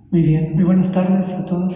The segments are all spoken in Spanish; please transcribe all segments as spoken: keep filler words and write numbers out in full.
Muy bien, muy buenas tardes a todos.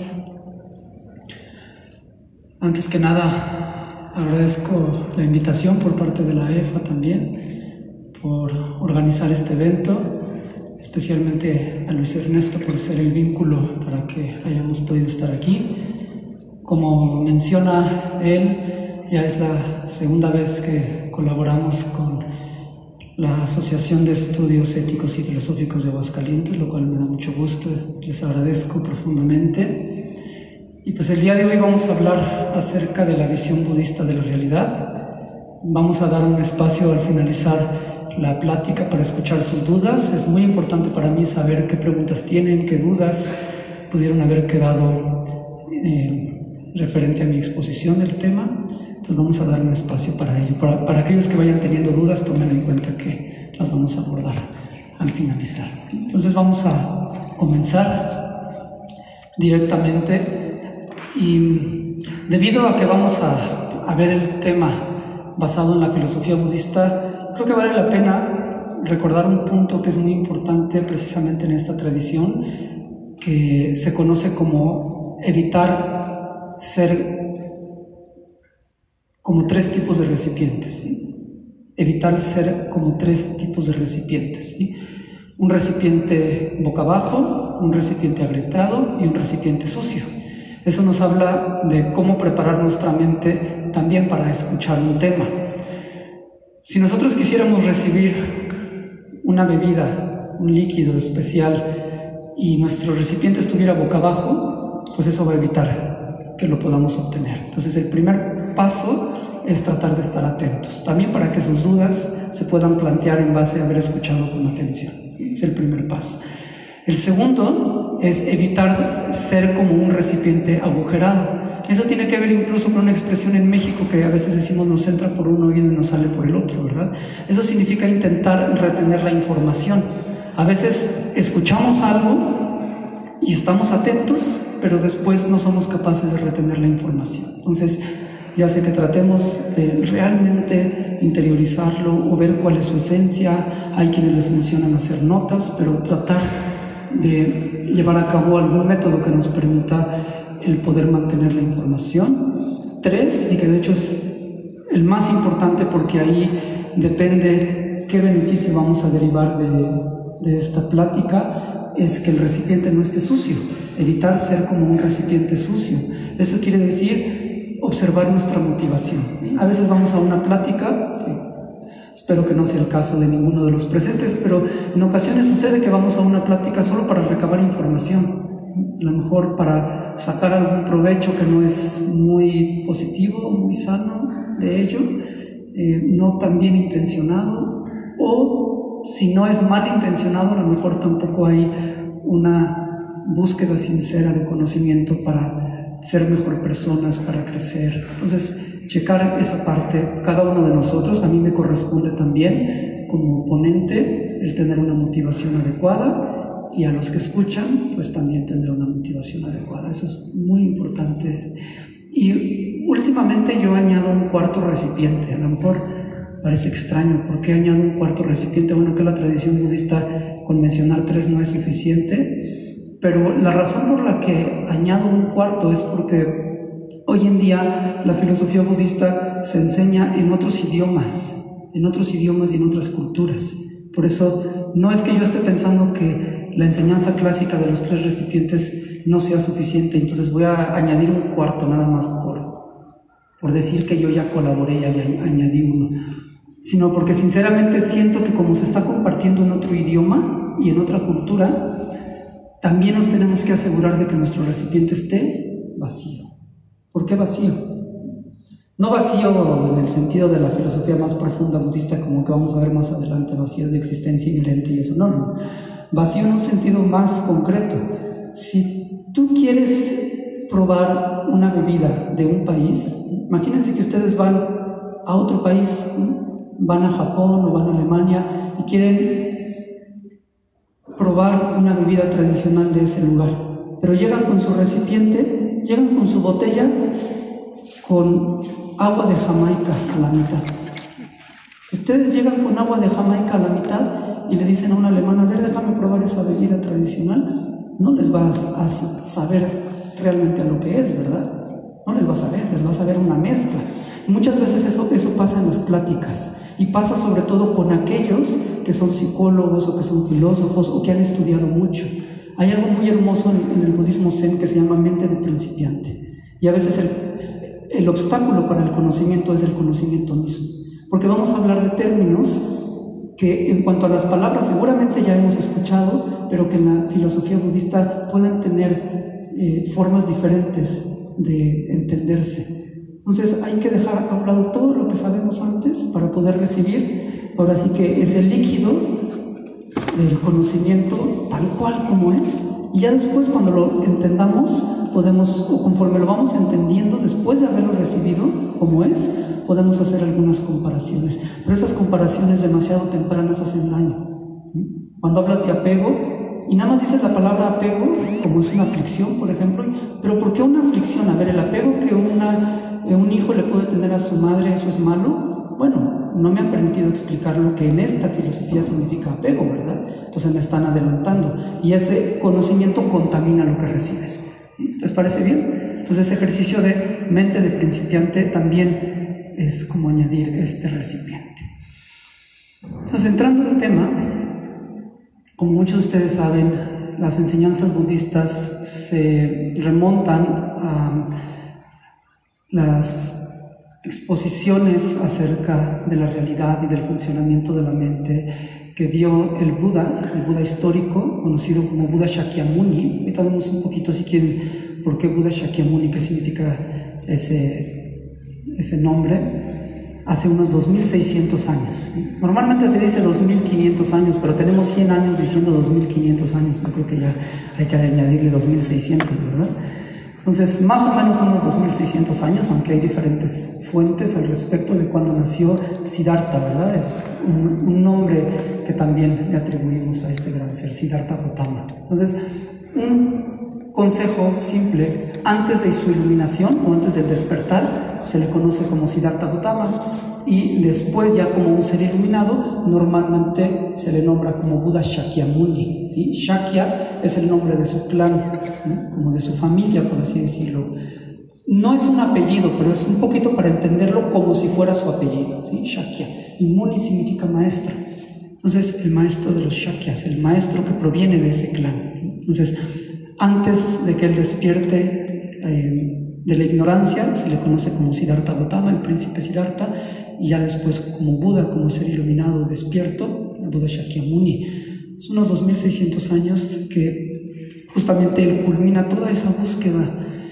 Antes que nada, agradezco la invitación por parte de la E F A también, por organizar este evento, especialmente a Luis Ernesto por ser el vínculo para que hayamos podido estar aquí. Como menciona él, ya es la segunda vez que colaboramos con la Asociación de Estudios Éticos y Filosóficos de Aguascalientes, lo cual me da mucho gusto, les agradezco profundamente. Y pues el día de hoy vamos a hablar acerca de la visión budista de la realidad. Vamos a dar un espacio al finalizar la plática para escuchar sus dudas. Es muy importante para mí saber qué preguntas tienen, qué dudas pudieron haber quedado eh, referente a mi exposición del tema. Entonces vamos a dar un espacio para ello. Para, para aquellos que vayan teniendo dudas, tomen en cuenta que las vamos a abordar al finalizar. Entonces vamos a comenzar directamente. Y debido a que vamos a, a ver el tema basado en la filosofía budista, creo que vale la pena recordar un punto que es muy importante precisamente en esta tradición, que se conoce como evitar ser como tres tipos de recipientes, ¿sí? Evitar ser como tres tipos de recipientes, ¿sí? Un recipiente boca abajo, un recipiente agrietado y un recipiente sucio. Eso nos habla de cómo preparar nuestra mente también para escuchar un tema. Si nosotros quisiéramos recibir una bebida, un líquido especial, y nuestro recipiente estuviera boca abajo, pues eso va a evitar que lo podamos obtener. Entonces el primer paso es tratar de estar atentos, también para que sus dudas se puedan plantear en base a haber escuchado con atención. Es el primer paso. El segundo es evitar ser como un recipiente agujerado. Eso tiene que ver incluso con una expresión en México que a veces decimos nos entra por un oído y nos sale por el otro, ¿verdad? Eso significa intentar retener la información. A veces escuchamos algo y estamos atentos, pero después no somos capaces de retener la información. Entonces, ya sea que tratemos de realmente interiorizarlo o ver cuál es su esencia. Hay quienes les funcionan hacer notas, pero tratar de llevar a cabo algún método que nos permita el poder mantener la información. Tres, y que de hecho es el más importante porque ahí depende qué beneficio vamos a derivar de, de esta plática, es que el recipiente no esté sucio, evitar ser como un recipiente sucio. Eso quiere decir observar nuestra motivación. A veces vamos a una plática, espero que no sea el caso de ninguno de los presentes, pero en ocasiones sucede que vamos a una plática solo para recabar información, a lo mejor para sacar algún provecho que no es muy positivo, muy sano de ello, eh, no tan bien intencionado, o si no es mal intencionado, a lo mejor tampoco hay una búsqueda sincera de conocimiento para ser mejor personas, para crecer. Entonces, checar esa parte, cada uno de nosotros. A mí me corresponde también, como ponente, el tener una motivación adecuada, y a los que escuchan, pues también tener una motivación adecuada. Eso es muy importante. Y últimamente yo añado un cuarto recipiente. A lo mejor parece extraño, ¿por qué añado un cuarto recipiente? Bueno, que la tradición budista con mencionar tres no es suficiente, pero la razón por la que añado un cuarto es porque hoy en día la filosofía budista se enseña en otros idiomas, en otros idiomas y en otras culturas. Por eso no es que yo esté pensando que la enseñanza clásica de los tres recipientes no sea suficiente, entonces voy a añadir un cuarto nada más por, por decir que yo ya colaboré y añadí uno, sino porque sinceramente siento que como se está compartiendo en otro idioma y en otra cultura, también nos tenemos que asegurar de que nuestro recipiente esté vacío. ¿Por qué vacío? No vacío en el sentido de la filosofía más profunda budista, como que vamos a ver más adelante, vacío de existencia inherente y eso, no, no. Vacío en un sentido más concreto. Si tú quieres probar una bebida de un país, imagínense que ustedes van a otro país, van a Japón o van a Alemania y quieren probar una bebida tradicional de ese lugar, pero llegan con su recipiente, llegan con su botella con agua de Jamaica a la mitad. Ustedes llegan con agua de Jamaica a la mitad y le dicen a un alemán, a ver, déjame probar esa bebida tradicional, no les vas a saber realmente a lo que es, ¿verdad? No les vas a ver, les vas a ver una mezcla. Y muchas veces eso, eso pasa en las pláticas, y pasa sobre todo con aquellos que son psicólogos o que son filósofos o que han estudiado mucho. Hay algo muy hermoso en, en el budismo zen que se llama mente de principiante, y a veces el, el obstáculo para el conocimiento es el conocimiento mismo, porque vamos a hablar de términos que en cuanto a las palabras seguramente ya hemos escuchado, pero que en la filosofía budista pueden tener eh, formas diferentes de entenderse. Entonces hay que dejar a un lado todo lo que sabemos antes para poder recibir, ahora sí que ese líquido del conocimiento tal cual como es, y ya después cuando lo entendamos podemos, o conforme lo vamos entendiendo después de haberlo recibido como es, podemos hacer algunas comparaciones, pero esas comparaciones demasiado tempranas hacen daño, ¿sí? Cuando hablas de apego y nada más dices la palabra apego, como es una aflicción, por ejemplo, pero ¿por qué una aflicción? A ver, el apego que una, que un hijo le puede tener a su madre, ¿eso es malo? Bueno, no me han permitido explicar lo que en esta filosofía significa apego, ¿verdad? Entonces me están adelantando, y ese conocimiento contamina lo que recibes. ¿Les parece bien? Entonces ese ejercicio de mente de principiante también es como añadir este recipiente. Entonces, entrando en el tema, como muchos de ustedes saben, las enseñanzas budistas se remontan a las exposiciones acerca de la realidad y del funcionamiento de la mente que dio el Buda, el Buda histórico, conocido como Buda Shakyamuni. Ahorita vemos un poquito, si quieren, por qué Buda Shakyamuni, qué significa ese, ese nombre. Hace unos dos mil seiscientos años. Normalmente se dice dos mil quinientos años, pero tenemos cien años diciendo dos mil quinientos años. Yo creo que ya hay que añadirle dos mil seiscientos, ¿verdad? Entonces, más o menos unos dos mil seiscientos años, aunque hay diferentes fuentes al respecto de cuando nació Siddhartha, ¿verdad? Es un, un nombre que también le atribuimos a este gran ser, Siddhartha Gautama. Entonces, un consejo simple: antes de su iluminación o antes del despertar, se le conoce como Siddhartha Gautama, y después, ya como un ser iluminado, normalmente se le nombra como Buda Shakyamuni, ¿sí? Shakya es el nombre de su clan, ¿no? Como de su familia, por así decirlo. No es un apellido, pero es un poquito para entenderlo como si fuera su apellido, ¿sí? Shakya. Y Muni significa maestro. Entonces, el maestro de los Shakyas, el maestro que proviene de ese clan. Entonces, antes de que él despierte eh, de la ignorancia, se le conoce como Siddhartha Gautama, el príncipe Siddhartha, y ya después como Buda, como ser iluminado despierto, el Buda Shakyamuni. Son unos dos mil seiscientos años que justamente él culmina toda esa búsqueda,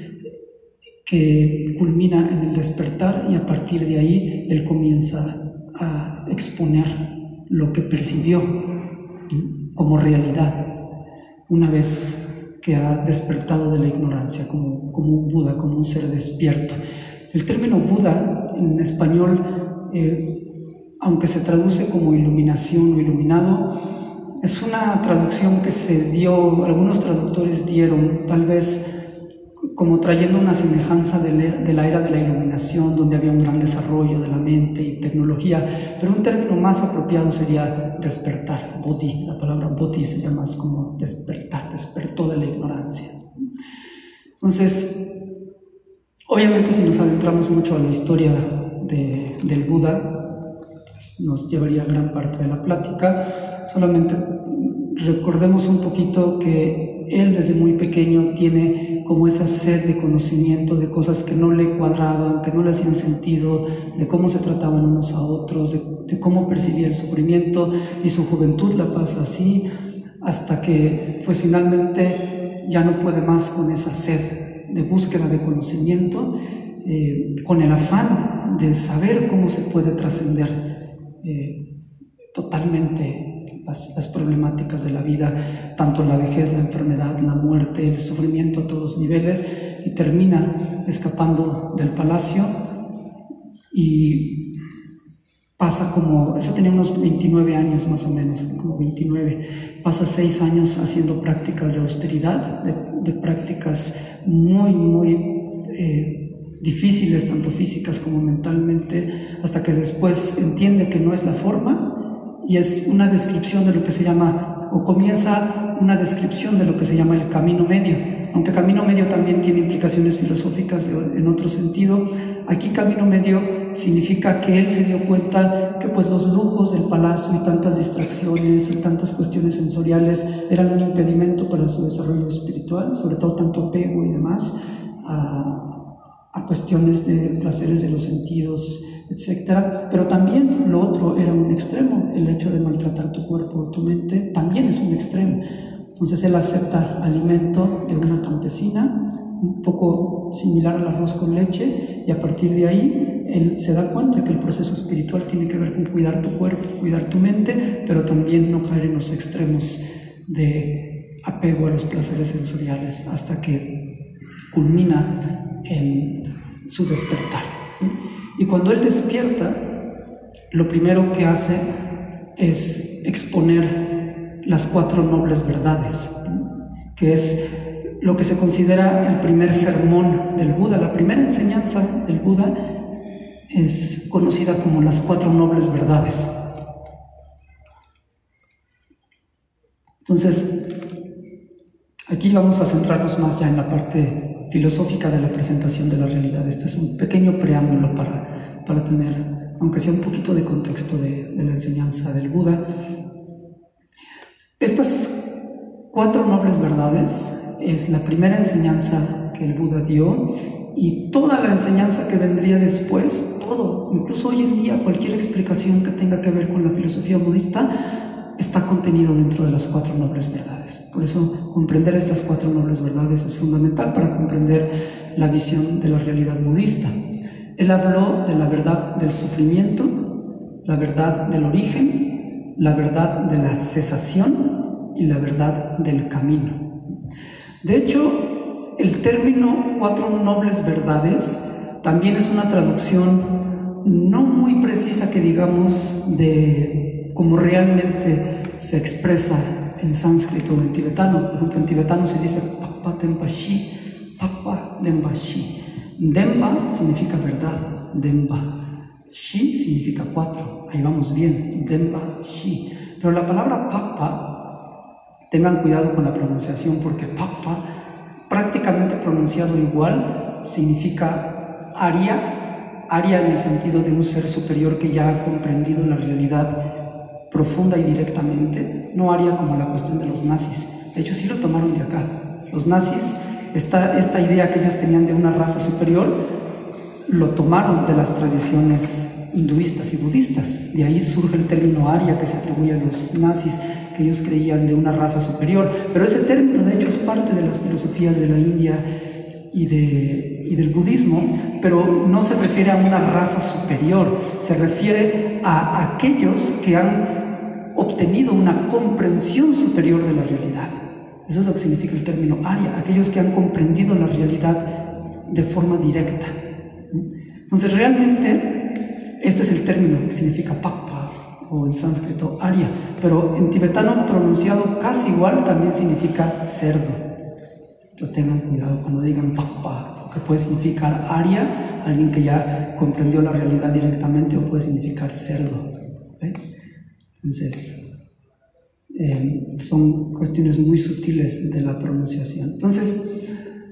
que culmina en el despertar, y a partir de ahí él comienza a exponer lo que percibió como realidad una vez que ha despertado de la ignorancia, como, como un Buda, como un ser despierto. El término Buda en español, eh, aunque se traduce como iluminación o iluminado, es una traducción que se dio, algunos traductores dieron, tal vez como trayendo una semejanza de la, de la era de la iluminación, donde había un gran desarrollo de la mente y tecnología, pero un término más apropiado sería despertar, bodhi. La palabra bodhi se llama más como despertar, despertó de la ignorancia. Entonces, obviamente si nos adentramos mucho a la historia de, del Buda, pues nos llevaría gran parte de la plática. Solamente recordemos un poquito que él desde muy pequeño tiene como esa sed de conocimiento de cosas que no le cuadraban, que no le hacían sentido, de cómo se trataban unos a otros, de, de cómo percibía el sufrimiento, y su juventud la pasa así, hasta que pues finalmente ya no puede más con esa sed de búsqueda de conocimiento, eh, con el afán de saber cómo se puede trascender eh, totalmente Las, las problemáticas de la vida, tanto la vejez, la enfermedad, la muerte, el sufrimiento a todos niveles, y termina escapando del palacio y pasa como, eso tenía unos veintinueve años más o menos, como veintinueve, pasa seis años haciendo prácticas de austeridad, de, de prácticas muy, muy eh, difíciles, tanto físicas como mentalmente, hasta que después entiende que no es la forma. Y es una descripción de lo que se llama o comienza una descripción de lo que se llama el camino medio. Aunque camino medio también tiene implicaciones filosóficas de, en otro sentido, aquí camino medio significa que él se dio cuenta que pues los lujos del palacio y tantas distracciones y tantas cuestiones sensoriales eran un impedimento para su desarrollo espiritual, sobre todo tanto apego y demás a, a cuestiones de placeres de los sentidos, etcétera. Pero también lo otro era un extremo, el hecho de maltratar tu cuerpo o tu mente también es un extremo. Entonces él acepta alimento de una campesina, un poco similar al arroz con leche, y a partir de ahí él se da cuenta que el proceso espiritual tiene que ver con cuidar tu cuerpo, cuidar tu mente, pero también no caer en los extremos de apego a los placeres sensoriales hasta que culmina en su despertar, ¿sí? Y cuando él despierta, lo primero que hace es exponer las cuatro nobles verdades, ¿sí? Que es lo que se considera el primer sermón del Buda. La primera enseñanza del Buda es conocida como las cuatro nobles verdades. Entonces, aquí vamos a centrarnos más ya en la parte filosófica de la presentación de la realidad. Este es un pequeño preámbulo para, para tener, aunque sea un poquito de contexto de, de la enseñanza del Buda. Estas cuatro nobles verdades es la primera enseñanza que el Buda dio, y toda la enseñanza que vendría después, todo, incluso hoy en día cualquier explicación que tenga que ver con la filosofía budista está contenido dentro de las cuatro nobles verdades. Por eso comprender estas cuatro nobles verdades es fundamental para comprender la visión de la realidad budista. Él habló de la verdad del sufrimiento, la verdad del origen, la verdad de la cesación y la verdad del camino. De hecho, el término cuatro nobles verdades también es una traducción no muy precisa, que digamos, de cómo realmente se expresa en sánscrito o en tibetano. Por ejemplo, en tibetano se dice Pakpa Dempa Shi, Pakpa Dempa Shi. Dempa significa verdad, Dempa. Shi significa cuatro, ahí vamos bien, Dempa Shi. Pero la palabra Pakpa, tengan cuidado con la pronunciación, porque Pakpa, prácticamente pronunciado igual, significa Arya, Arya en el sentido de un ser superior que ya ha comprendido la realidad profunda y directamente, no Arya como la cuestión de los nazis. De hecho, sí lo tomaron de acá. Los nazis, esta, esta idea que ellos tenían de una raza superior, lo tomaron de las tradiciones hinduistas y budistas. De ahí surge el término Arya que se atribuye a los nazis, que ellos creían de una raza superior. Pero ese término, de hecho, es parte de las filosofías de la India y, de, y del budismo, pero no se refiere a una raza superior, se refiere a aquellos que han obtenido una comprensión superior de la realidad. Eso es lo que significa el término Arya, aquellos que han comprendido la realidad de forma directa. Entonces, realmente, este es el término que significa Pakpa, o en sánscrito Arya, pero en tibetano pronunciado casi igual también significa cerdo. Entonces tengan cuidado cuando digan Pakpa, que puede significar Arya, alguien que ya comprendió la realidad directamente, o puede significar cerdo. ¿Okay? Entonces, eh, son cuestiones muy sutiles de la pronunciación. Entonces,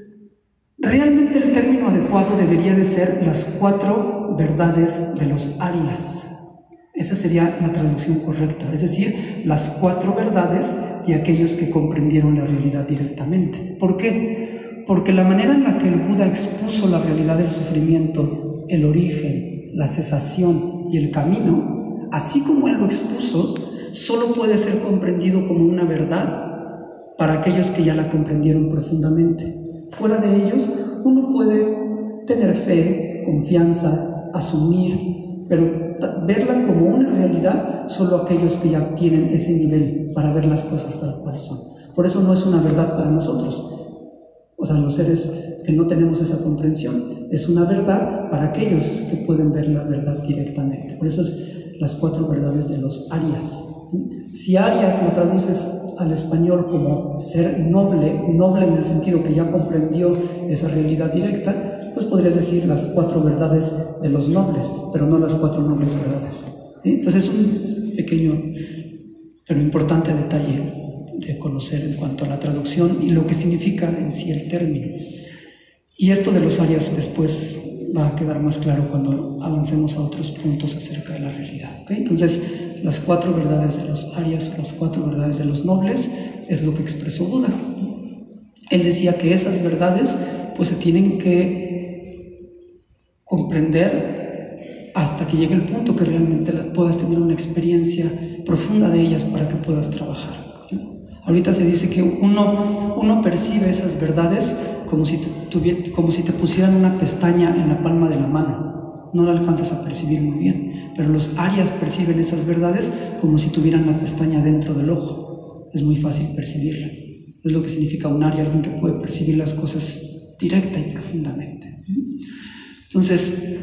realmente el término adecuado debería de ser las cuatro verdades de los Aryas. Esa sería la traducción correcta, es decir, las cuatro verdades de aquellos que comprendieron la realidad directamente. ¿Por qué? Porque la manera en la que el Buda expuso la realidad del sufrimiento, el origen, la cesación y el camino, así como él lo expuso, solo puede ser comprendido como una verdad para aquellos que ya la comprendieron profundamente. Fuera de ellos, uno puede tener fe, confianza, asumir, pero verla como una realidad solo aquellos que ya tienen ese nivel para ver las cosas tal cual son. Por eso no es una verdad para nosotros, o sea, los seres que no tenemos esa comprensión. Es una verdad para aquellos que pueden ver la verdad directamente. Por eso es las cuatro verdades de los Aryas. Si Aryas lo traduces al español como ser noble, noble en el sentido que ya comprendió esa realidad directa, pues podrías decir las cuatro verdades de los nobles, pero no las cuatro nobles verdades. ¿Sí? Entonces es un pequeño pero importante detalle de conocer en cuanto a la traducción y lo que significa en sí el término. Y esto de los arias después va a quedar más claro cuando avancemos a otros puntos acerca de la realidad. ¿Okay? Entonces, las cuatro verdades de los arias, las cuatro verdades de los nobles, es lo que expresó Buda. Él decía que esas verdades pues se tienen que comprender hasta que llegue el punto que realmente puedas tener una experiencia profunda de ellas para que puedas trabajar. ¿Sí? Ahorita se dice que uno, uno percibe esas verdades como si, te tuviera, como si te pusieran una pestaña en la palma de la mano. No la alcanzas a percibir muy bien, pero los arias perciben esas verdades como si tuvieran la pestaña dentro del ojo. Es muy fácil percibirla. Es lo que significa un aria, alguien que puede percibir las cosas directa y profundamente. Entonces,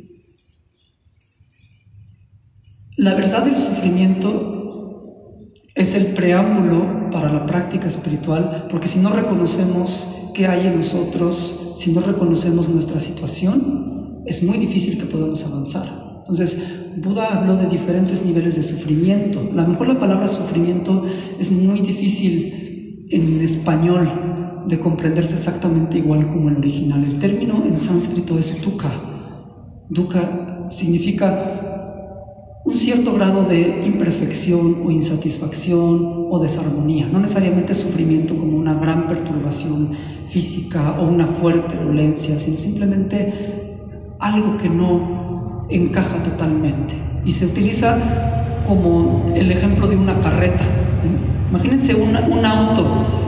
la verdad del sufrimiento es el preámbulo para la práctica espiritual, porque si no reconocemos qué hay en nosotros, si no reconocemos nuestra situación, es muy difícil que podamos avanzar. Entonces, Buda habló de diferentes niveles de sufrimiento. A lo mejor la palabra sufrimiento es muy difícil en español de comprenderse exactamente igual como el original. El término en sánscrito es dukkha. Dukkha significa un cierto grado de imperfección o insatisfacción o desarmonía. No necesariamente sufrimiento como una gran perturbación física o una fuerte dolencia, sino simplemente algo que no encaja totalmente. Y se utiliza como el ejemplo de una carreta. Imagínense una, un auto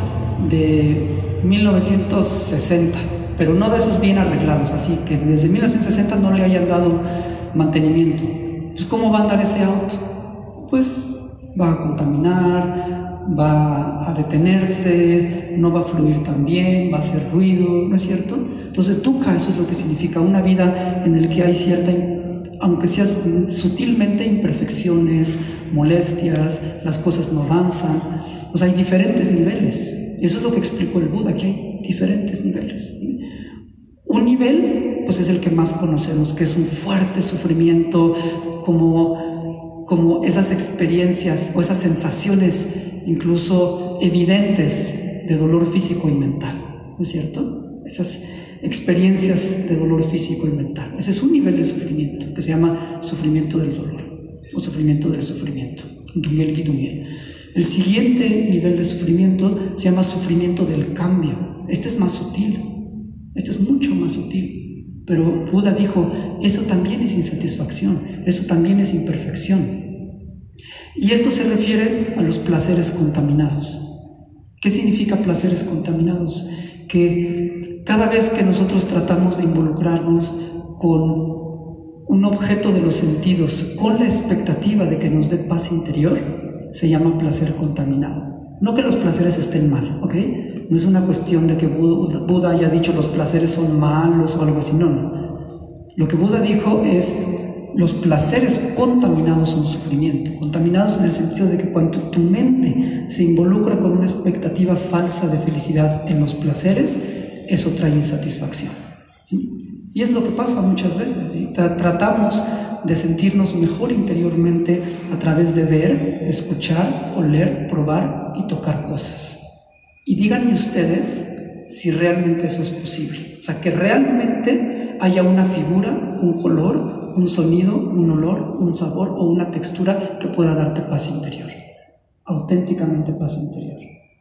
de mil novecientos sesenta, pero no de esos bien arreglados, así que desde mil novecientos sesenta no le hayan dado mantenimiento. Pues ¿cómo va a andar ese auto? Pues va a contaminar, va a detenerse, no va a fluir tan bien, va a hacer ruido, ¿no es cierto? Entonces dukkha, eso es lo que significa una vida en la que hay cierta, aunque sea sutilmente, imperfecciones, molestias, las cosas no avanzan. O sea, hay diferentes niveles. Eso es lo que explicó el Buda, que hay diferentes niveles. Un nivel, pues es el que más conocemos, que es un fuerte sufrimiento, como, como esas experiencias o esas sensaciones incluso evidentes de dolor físico y mental, ¿no es cierto? Esas experiencias de dolor físico y mental. Ese es un nivel de sufrimiento que se llama sufrimiento del dolor o sufrimiento del sufrimiento. El siguiente nivel de sufrimiento se llama sufrimiento del cambio. Este es más sutil, este es mucho más sutil. Pero Buda dijo, eso también es insatisfacción, eso también es imperfección. Y esto se refiere a los placeres contaminados. ¿Qué significa placeres contaminados? Que cada vez que nosotros tratamos de involucrarnos con un objeto de los sentidos, con la expectativa de que nos dé paz interior, se llama placer contaminado. No que los placeres estén mal, ¿ok? No es una cuestión de que Buda haya dicho los placeres son malos o algo así, no, no. Lo que Buda dijo es los placeres contaminados son sufrimiento. Contaminados en el sentido de que cuando tu mente se involucra con una expectativa falsa de felicidad en los placeres, eso trae insatisfacción, ¿sí? Y es lo que pasa muchas veces, ¿sí? Tratamos de sentirnos mejor interiormente a través de ver, escuchar, oler, probar y tocar cosas. Y díganme ustedes si realmente eso es posible. O sea, que realmente haya una figura, un color, un sonido, un olor, un sabor o una textura que pueda darte paz interior. Auténticamente paz interior.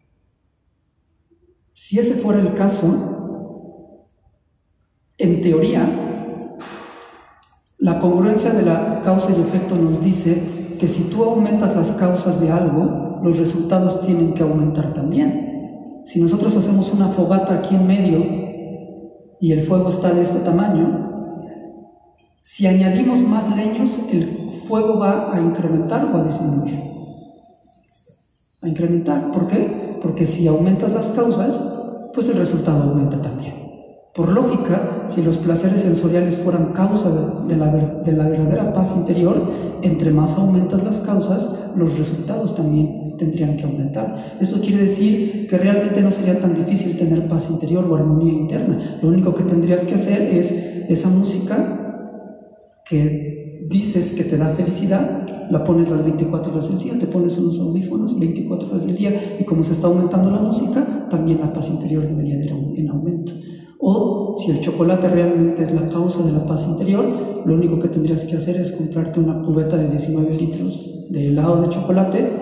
Si ese fuera el caso, en teoría, la congruencia de la causa y efecto nos dice que si tú aumentas las causas de algo, los resultados tienen que aumentar también. Si nosotros hacemos una fogata aquí en medio y el fuego está de este tamaño, si añadimos más leños, el fuego va a incrementar o a disminuir. A incrementar. ¿Por qué? Porque si aumentas las causas, pues el resultado aumenta también. Por lógica, si los placeres sensoriales fueran causa de, de, la, de la verdadera paz interior, entre más aumentas las causas, los resultados también tendrían que aumentar. Eso quiere decir que realmente no sería tan difícil tener paz interior o armonía interna. Lo único que tendrías que hacer es esa música que dices que te da felicidad, la pones las veinticuatro horas del día, te pones unos audífonos veinticuatro horas del día, y como se está aumentando la música, también la paz interior debería ir en aumento. O si el chocolate realmente es la causa de la paz interior, lo único que tendrías que hacer es comprarte una cubeta de diecinueve litros de helado de chocolate,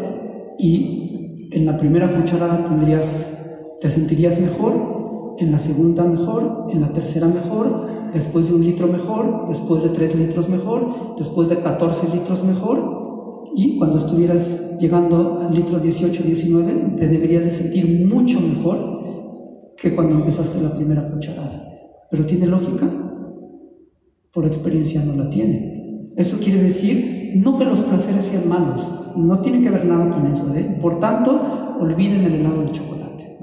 y en la primera cucharada tendrías, te sentirías mejor, en la segunda mejor, en la tercera mejor, después de un litro mejor, después de tres litros mejor, después de catorce litros mejor, y cuando estuvieras llegando al litro dieciocho, diecinueve, te deberías de sentir mucho mejor que cuando empezaste la primera cucharada. ¿Pero tiene lógica? Por experiencia no la tiene. Eso quiere decir, no que los placeres sean malos, no tiene que ver nada con eso, ¿eh? Por tanto, olviden el helado de chocolate.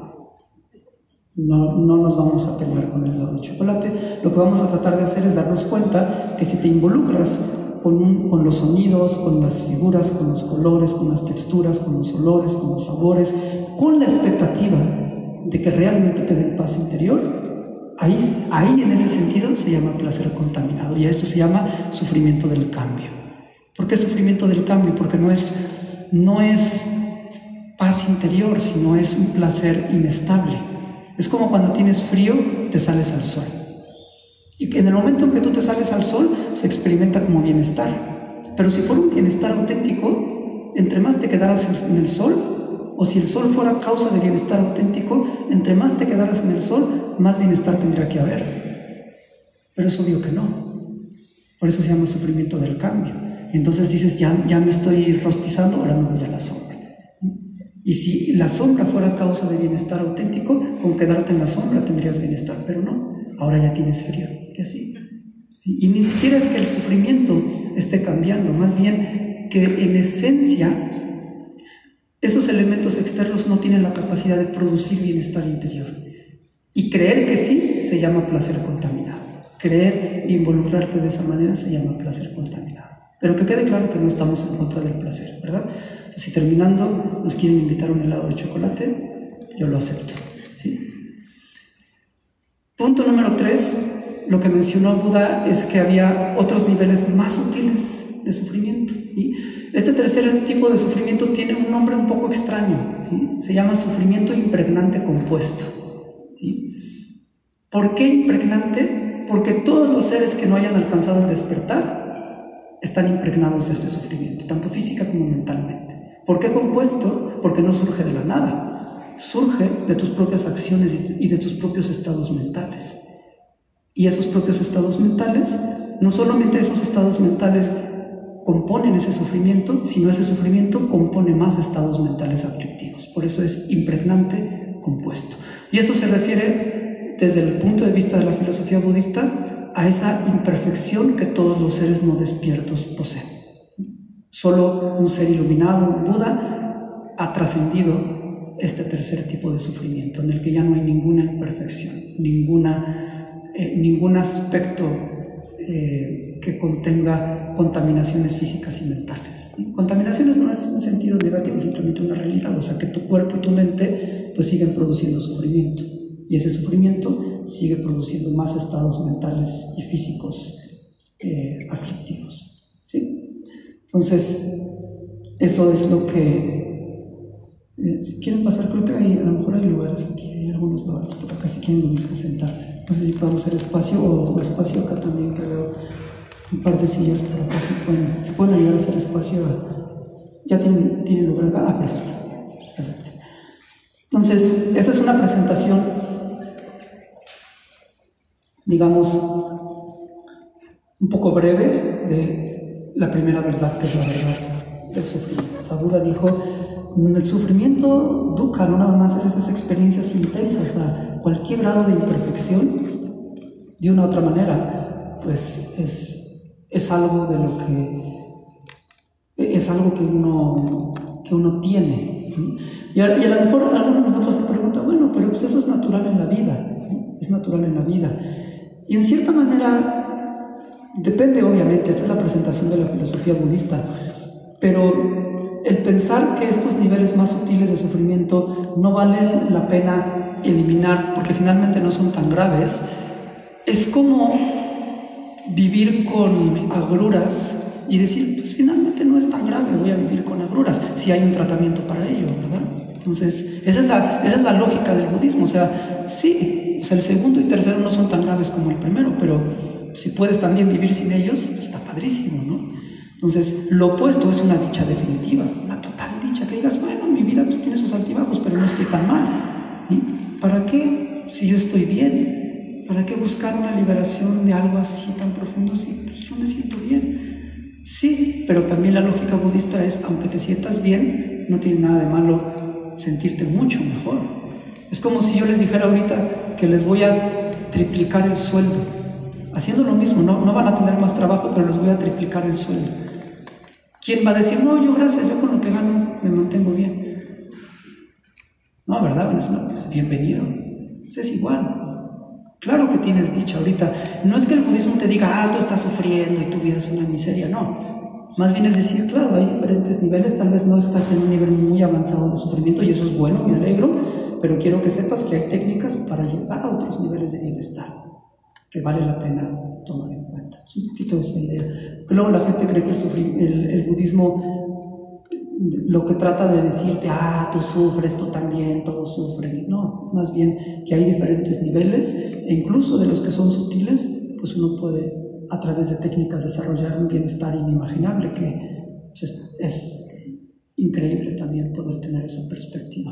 No, no nos vamos a pelear con el helado de chocolate. Lo que vamos a tratar de hacer es darnos cuenta que si te involucras con, un, con los sonidos, con las figuras, con los colores, con las texturas, con los olores, con los sabores, con la expectativa de que realmente te den paz interior, ahí, ahí en ese sentido se llama placer contaminado, y a esto se llama sufrimiento del cambio. ¿Por qué sufrimiento del cambio? Porque no es, no es paz interior, sino es un placer inestable. Es como cuando tienes frío, te sales al sol. Y en el momento en que tú te sales al sol, se experimenta como bienestar. Pero si fuera un bienestar auténtico, entre más te quedaras en el sol, o si el sol fuera causa de bienestar auténtico, entre más te quedaras en el sol, más bienestar tendría que haber. Pero es obvio que no. Por eso se llama sufrimiento del cambio. Entonces dices, ya, ya me estoy rostizando, ahora me voy a la sombra. Y si la sombra fuera causa de bienestar auténtico, con quedarte en la sombra tendrías bienestar, pero no. Ahora ya tienes frío, y así. Y, y ni siquiera es que el sufrimiento esté cambiando, más bien que en esencia esos elementos externos no tienen la capacidad de producir bienestar interior. Y creer que sí se llama placer contaminado. Creer e involucrarte de esa manera se llama placer contaminado. Pero que quede claro que no estamos en contra del placer, ¿verdad? Entonces, si terminando nos quieren invitar a un helado de chocolate, yo lo acepto, ¿sí? Punto número tres, lo que mencionó Buda es que había otros niveles más sutiles de sufrimiento, ¿sí? Este tercer tipo de sufrimiento tiene un nombre un poco extraño, ¿sí? Se llama sufrimiento impregnante compuesto, ¿sí? ¿Por qué impregnante? Porque todos los seres que no hayan alcanzado el despertar están impregnados de este sufrimiento, tanto física como mentalmente. ¿Por qué compuesto? Porque no surge de la nada, surge de tus propias acciones y de tus propios estados mentales. Y esos propios estados mentales, no solamente esos estados mentales componen ese sufrimiento, sino ese sufrimiento compone más estados mentales aflictivos. Por eso es impregnante compuesto. Y esto se refiere, desde el punto de vista de la filosofía budista, a esa imperfección que todos los seres no despiertos poseen. Solo un ser iluminado, un Buda, ha trascendido este tercer tipo de sufrimiento, en el que ya no hay ninguna imperfección, ninguna, eh, ningún aspecto eh, que contenga contaminaciones físicas y mentales. ¿Sí? Contaminaciones no es un sentido negativo, simplemente una realidad, o sea que tu cuerpo y tu mente pues siguen produciendo sufrimiento, y ese sufrimiento sigue produciendo más estados mentales y físicos eh, aflictivos, ¿sí? Entonces, eso es lo que, eh, si quieren pasar, creo que hay, a lo mejor hay lugares aquí, hay algunos lugares por acá, si quieren venir a sentarse. No sé si podemos hacer espacio, o, o espacio acá también, que veo un par de sillas por acá, si pueden, si pueden ayudar a hacer espacio. ¿Ya tienen, tienen lugar acá? Ah, perfecto. perfecto. Entonces, esa es una presentación, digamos, un poco breve de la primera verdad, que es la verdad del sufrimiento. O sea, Buda dijo, el sufrimiento dukkha no nada más es esas experiencias intensas, o sea, cualquier grado de imperfección, de una u otra manera, pues es, es algo de lo que, es algo que uno, que uno tiene. ¿Sí? Y, a, y a lo mejor alguno de nosotros se pregunta, bueno, pero pues eso es natural en la vida, ¿sí? Es natural en la vida. Y en cierta manera, depende obviamente, esta es la presentación de la filosofía budista, pero el pensar que estos niveles más sutiles de sufrimiento no valen la pena eliminar, porque finalmente no son tan graves, es como vivir con agruras y decir, pues finalmente no es tan grave, voy a vivir con agruras, si hay un tratamiento para ello, ¿verdad? Entonces, esa es la, esa es la lógica del budismo, o sea, sí, o sea, el segundo y tercero no son tan graves como el primero, pero si puedes también vivir sin ellos, pues está padrísimo, ¿no? Entonces, lo opuesto es una dicha definitiva, una total dicha, que digas, bueno, mi vida pues tiene sus altibajos, pero no estoy tan mal. ¿Y para qué? Si yo estoy bien, ¿para qué buscar una liberación de algo así tan profundo si pues, yo me siento bien? Sí, pero también la lógica budista es, aunque te sientas bien, no tiene nada de malo sentirte mucho mejor. Es como si yo les dijera ahorita que les voy a triplicar el sueldo. Haciendo lo mismo, no, no van a tener más trabajo, pero les voy a triplicar el sueldo. ¿Quién va a decir, no, yo gracias, yo con lo que gano me mantengo bien? No, ¿verdad? No, pues, bienvenido. Es igual. Claro que tienes dicha ahorita. No es que el budismo te diga, ah, tú estás sufriendo y tu vida es una miseria, no. Más bien es decir, claro, hay diferentes niveles, tal vez no estás en un nivel muy avanzado de sufrimiento y eso es bueno, me alegro, pero quiero que sepas que hay técnicas para llegar a otros niveles de bienestar que vale la pena tomar en cuenta. Es un poquito esa idea. Porque luego la gente cree que el, el, el budismo lo que trata de decirte, ah, tú sufres, tú también, todos sufren. No, es más bien que hay diferentes niveles e incluso de los que son sutiles, pues uno puede a través de técnicas desarrollar un bienestar inimaginable que pues, es, es increíble también poder tener esa perspectiva.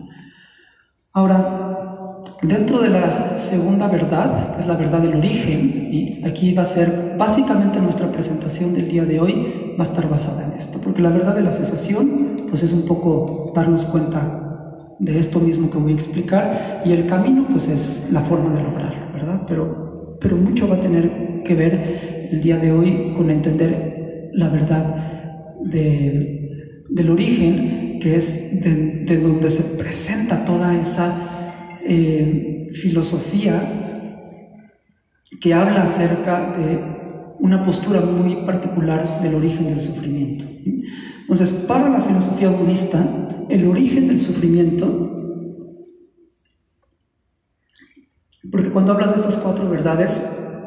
Ahora, dentro de la segunda verdad, que es la verdad del origen, y aquí va a ser básicamente nuestra presentación del día de hoy, va a estar basada en esto, porque la verdad de la cesación, pues es un poco darnos cuenta de esto mismo que voy a explicar, y el camino, pues es la forma de lograrlo, ¿verdad? Pero, pero mucho va a tener que ver el día de hoy con entender la verdad de, del origen, que es de, de donde se presenta toda esa eh, filosofía que habla acerca de una postura muy particular del origen del sufrimiento. Entonces, para la filosofía budista, el origen del sufrimiento, porque cuando hablas de estas cuatro verdades,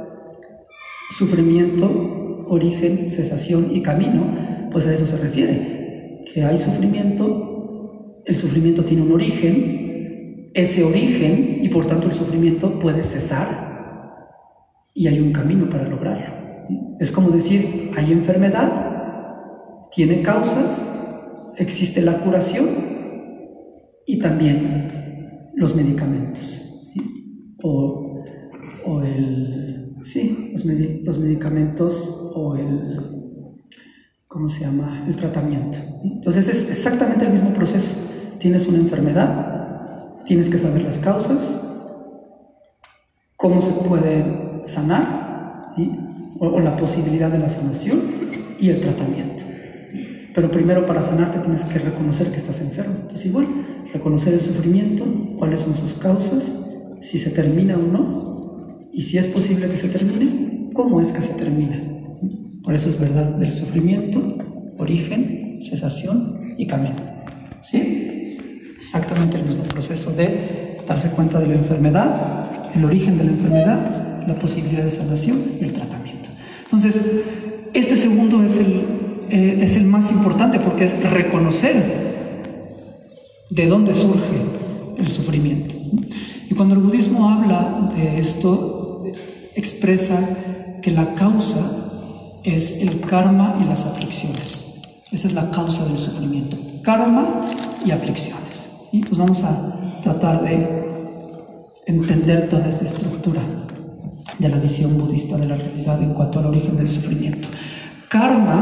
sufrimiento, origen, cesación y camino, pues a eso se refiere. Que hay sufrimiento, el sufrimiento tiene un origen, ese origen, y por tanto el sufrimiento puede cesar, y hay un camino para lograrlo. Es como decir, hay enfermedad, tiene causas, existe la curación, y también los medicamentos, ¿sí? o, o el, sí, los, med los medicamentos o el... ¿cómo se llama? El tratamiento. Entonces es exactamente el mismo proceso. Tienes una enfermedad, tienes que saber las causas, cómo se puede sanar, ¿sí? o, o la posibilidad de la sanación y el tratamiento. Pero primero para sanarte tienes que reconocer que estás enfermo. Entonces igual, reconocer el sufrimiento, cuáles son sus causas, si se termina o no, y si es posible que se termine, cómo es que se termina. Por eso es verdad del sufrimiento, origen, cesación y camino. ¿Sí? Exactamente el mismo proceso de darse cuenta de la enfermedad, el origen de la enfermedad, la posibilidad de sanación y el tratamiento. Entonces, este segundo es el, eh, es el más importante porque es reconocer de dónde surge el sufrimiento. Y cuando el budismo habla de esto, expresa que la causa es el karma y las aflicciones. Esa es la causa del sufrimiento. Karma y aflicciones. Y pues vamos a tratar de entender toda esta estructura de la visión budista de la realidad en cuanto al origen del sufrimiento. Karma,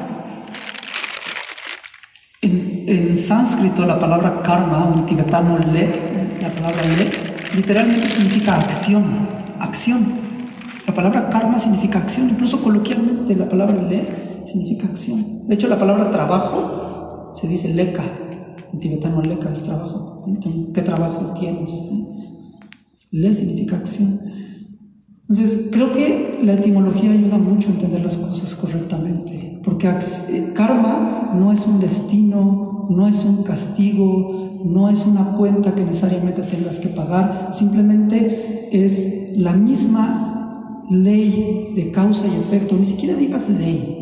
en, en sánscrito la palabra karma, o en tibetano le, la palabra le, literalmente significa acción, acción. La palabra karma significa acción, incluso coloquialmente la palabra le significa acción. De hecho, la palabra trabajo se dice leka, en tibetano leka es trabajo. Entonces, ¿qué trabajo tienes? Le significa acción. Entonces, creo que la etimología ayuda mucho a entender las cosas correctamente, porque karma no es un destino, no es un castigo, no es una cuenta que necesariamente tengas que pagar, simplemente es la misma ley de causa y efecto. Ni siquiera digas ley,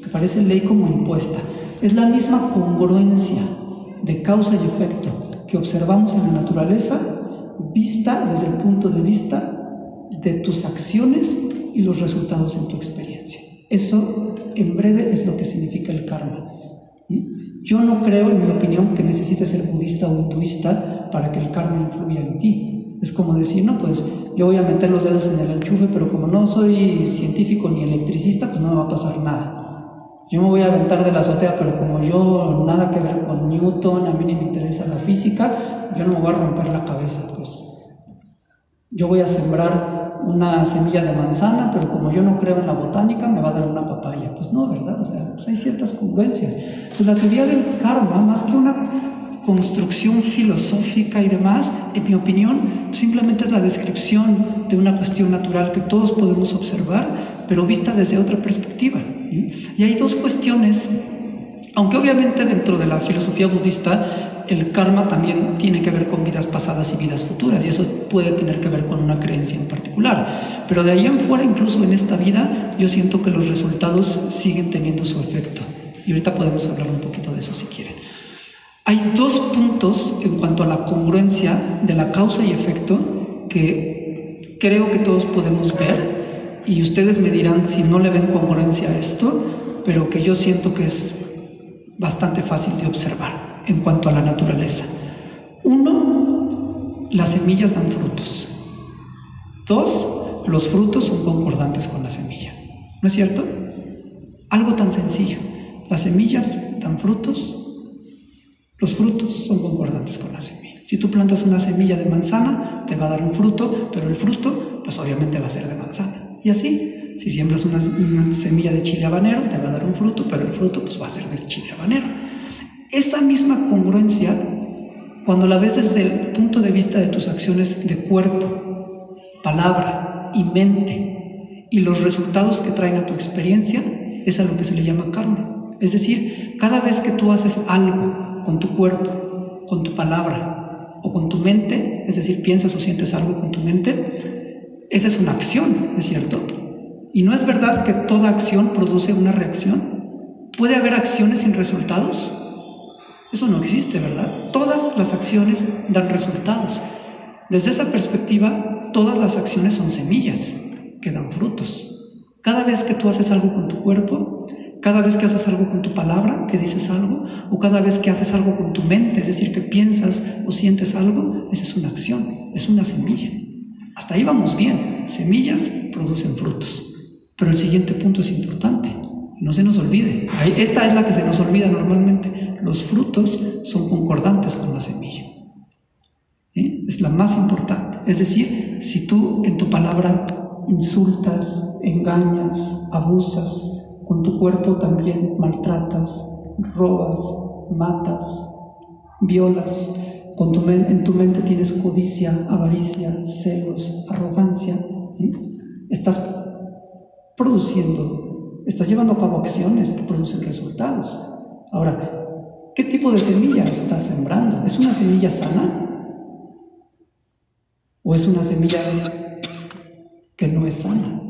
que parece ley como impuesta. Es la misma congruencia de causa y efecto que observamos en la naturaleza, vista desde el punto de vista de tus acciones y los resultados en tu experiencia. Eso, en breve, es lo que significa el karma. ¿Sí? Yo no creo, en mi opinión, que necesites ser budista o hinduista para que el karma influya en ti. Es como decir, no, pues yo voy a meter los dedos en el enchufe, pero como no soy científico ni electricista, pues no me va a pasar nada. Yo me voy a aventar de la azotea, pero como yo nada que ver con Newton, a mí ni me interesa la física, yo no me voy a romper la cabeza, pues. Yo voy a sembrar una semilla de manzana, pero como yo no creo en la botánica, me va a dar una papaya. Pues no, ¿verdad? O sea, pues hay ciertas congruencias. Pues la teoría del karma, más que una construcción filosófica y demás, en mi opinión, simplemente es la descripción de una cuestión natural que todos podemos observar, pero vista desde otra perspectiva. ¿Sí? Y hay dos cuestiones, aunque obviamente dentro de la filosofía budista el karma también tiene que ver con vidas pasadas y vidas futuras, y eso puede tener que ver con una creencia en particular, pero de ahí en fuera, incluso en esta vida, yo siento que los resultados siguen teniendo su efecto, y ahorita podemos hablar un poquito de eso si quieren. Hay dos puntos en cuanto a la congruencia de la causa y efecto que creo que todos podemos ver, y ustedes me dirán si no le ven congruencia a esto, pero que yo siento que es bastante fácil de observar en cuanto a la naturaleza. Uno, las semillas dan frutos. Dos, los frutos son concordantes con la semilla. ¿No es cierto? Algo tan sencillo. Las semillas dan frutos, los frutos son concordantes con la semilla. Si tú plantas una semilla de manzana, te va a dar un fruto, pero el fruto, pues obviamente va a ser de manzana. Y así, si siembras una, una semilla de chile habanero, te va a dar un fruto, pero el fruto pues va a ser de chile habanero. Esa misma congruencia, cuando la ves desde el punto de vista de tus acciones de cuerpo, palabra y mente, y los resultados que traen a tu experiencia, es a lo que se le llama karma. Es decir, cada vez que tú haces algo con tu cuerpo, con tu palabra o con tu mente, es decir, piensas o sientes algo con tu mente, esa es una acción, ¿es cierto? Y no es verdad que toda acción produce una reacción. ¿Puede haber acciones sin resultados? Eso no existe, ¿verdad? Todas las acciones dan resultados. Desde esa perspectiva, todas las acciones son semillas que dan frutos. Cada vez que tú haces algo con tu cuerpo, cada vez que haces algo con tu palabra, que dices algo, o cada vez que haces algo con tu mente, es decir, que piensas o sientes algo, esa es una acción, es una semilla. Hasta ahí vamos bien. Semillas producen frutos. Pero el siguiente punto es importante. No se nos olvide. Esta es la que se nos olvida normalmente. Los frutos son concordantes con la semilla. ¿Sí? Es la más importante. Es decir, si tú en tu palabra insultas, engañas, abusas, con tu cuerpo también maltratas, robas, matas, violas, con tu en tu mente tienes codicia, avaricia, celos, arrogancia, ¿sí? Estás produciendo, estás llevando a cabo acciones que producen resultados. Ahora, ¿qué tipo de semilla estás sembrando? ¿Es una semilla sana? ¿O es una semilla que no es sana?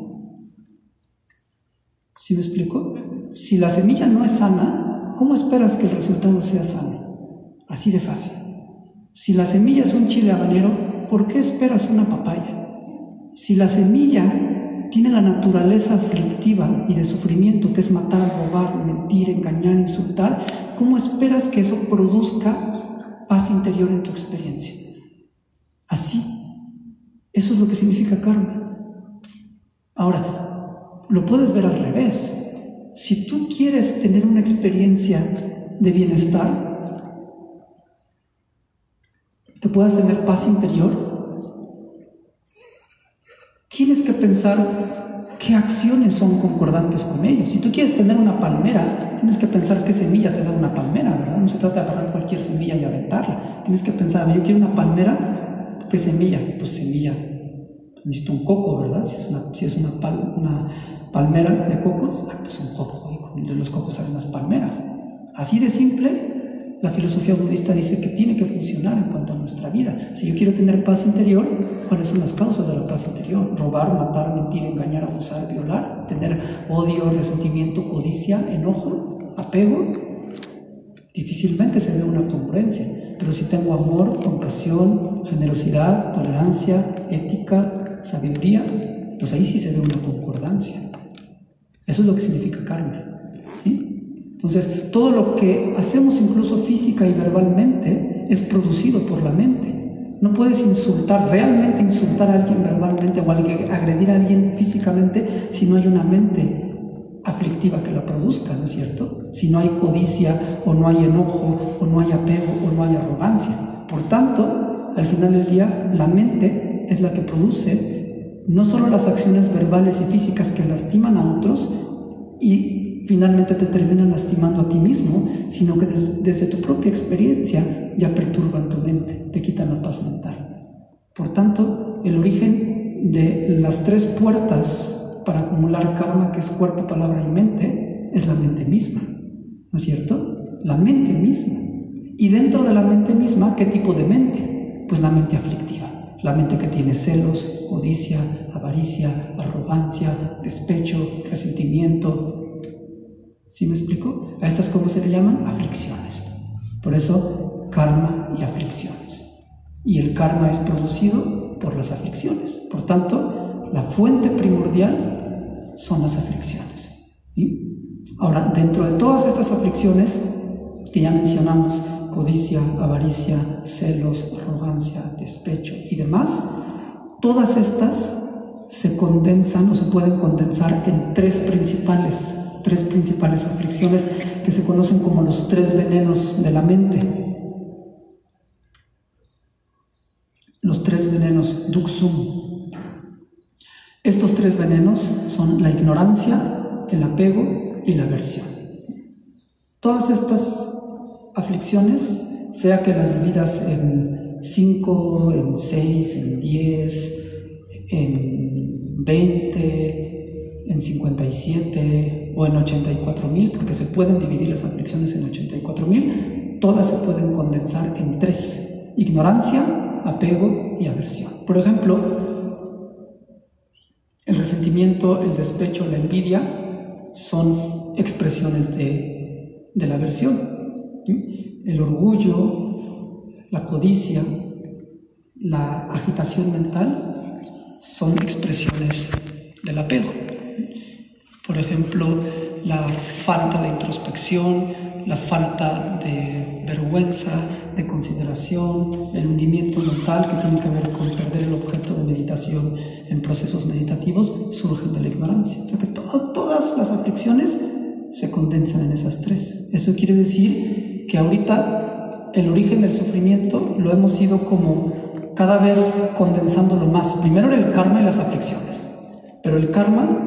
¿Sí me explico? Si la semilla no es sana, ¿cómo esperas que el resultado sea sano? Así de fácil. Si la semilla es un chile habanero, ¿por qué esperas una papaya? Si la semilla tiene la naturaleza aflictiva y de sufrimiento, que es matar, robar, mentir, engañar, insultar, ¿cómo esperas que eso produzca paz interior en tu experiencia? Así. Eso es lo que significa karma. Ahora, lo puedes ver al revés. Si tú quieres tener una experiencia de bienestar, que puedas tener paz interior, tienes que pensar qué acciones son concordantes con ellos. Si tú quieres tener una palmera, tienes que pensar qué semilla te da una palmera, ¿verdad? No se trata de agarrar cualquier semilla y aventarla. Tienes que pensar, yo quiero una palmera, ¿qué semilla? Pues semilla, necesito un coco, ¿verdad? Si es una, si es una, pal, una palmera de cocos, ah, pues un coco, y de los cocos salen las palmeras. Así de simple, la filosofía budista dice que tiene que funcionar en cuanto a nuestra vida. Si yo quiero tener paz interior, ¿cuáles son las causas de la paz interior? Robar, matar, mentir, engañar, abusar, violar, tener odio, resentimiento, codicia, enojo, apego. Difícilmente se ve una congruencia. Pero si tengo amor, compasión, generosidad, tolerancia, ética, sabiduría, pues ahí sí se ve una concordancia. Eso es lo que significa karma, ¿sí? Entonces, todo lo que hacemos incluso física y verbalmente es producido por la mente. No puedes insultar, realmente insultar a alguien verbalmente o agredir a alguien físicamente si no hay una mente aflictiva que la produzca, ¿no es cierto? Si no hay codicia, o no hay enojo, o no hay apego, o no hay arrogancia. Por tanto, al final del día, la mente es la que produce no solo las acciones verbales y físicas que lastiman a otros y finalmente te terminan lastimando a ti mismo, sino que des- desde tu propia experiencia ya perturban tu mente, te quitan la paz mental. Por tanto, el origen de las tres puertas para acumular karma, que es cuerpo, palabra y mente, es la mente misma, ¿no es cierto? La mente misma. Y dentro de la mente misma, ¿qué tipo de mente? Pues la mente aflictiva, la mente que tiene celos, codicia, avaricia, arrogancia, despecho, resentimiento. ¿Sí me explico? A estas, ¿cómo se le llaman? Aflicciones. Por eso, karma y aflicciones. Y el karma es producido por las aflicciones. Por tanto, la fuente primordial son las aflicciones, ¿sí? Ahora, dentro de todas estas aflicciones que ya mencionamos, codicia, avaricia, celos, arrogancia, despecho y demás, todas estas se condensan o se pueden condensar en tres principales tres principales aflicciones que se conocen como los tres venenos de la mente. Los tres venenos, duksum. Estos tres venenos son la ignorancia, el apego y la aversión. Todas estas aflicciones, sea que las dividas en cinco, en seis, en diez, en veinte, en cincuenta y siete o en ochenta y cuatro mil, porque se pueden dividir las aflicciones en ochenta y cuatro mil, todas se pueden condensar en tres: ignorancia, apego y aversión. Por ejemplo, el resentimiento, el despecho, la envidia son expresiones de, de la aversión, ¿sí? El orgullo, la codicia, la agitación mental son expresiones del apego. Por ejemplo, la falta de introspección, la falta de vergüenza, de consideración, el hundimiento mental, que tiene que ver con perder el objeto de meditación en procesos meditativos, surgen de la ignorancia. O sea que to- todas las aflicciones se condensan en esas tres. Eso quiere decir que ahorita el origen del sufrimiento lo hemos ido como cada vez condensándolo más. Primero era el karma y las aflicciones, pero el karma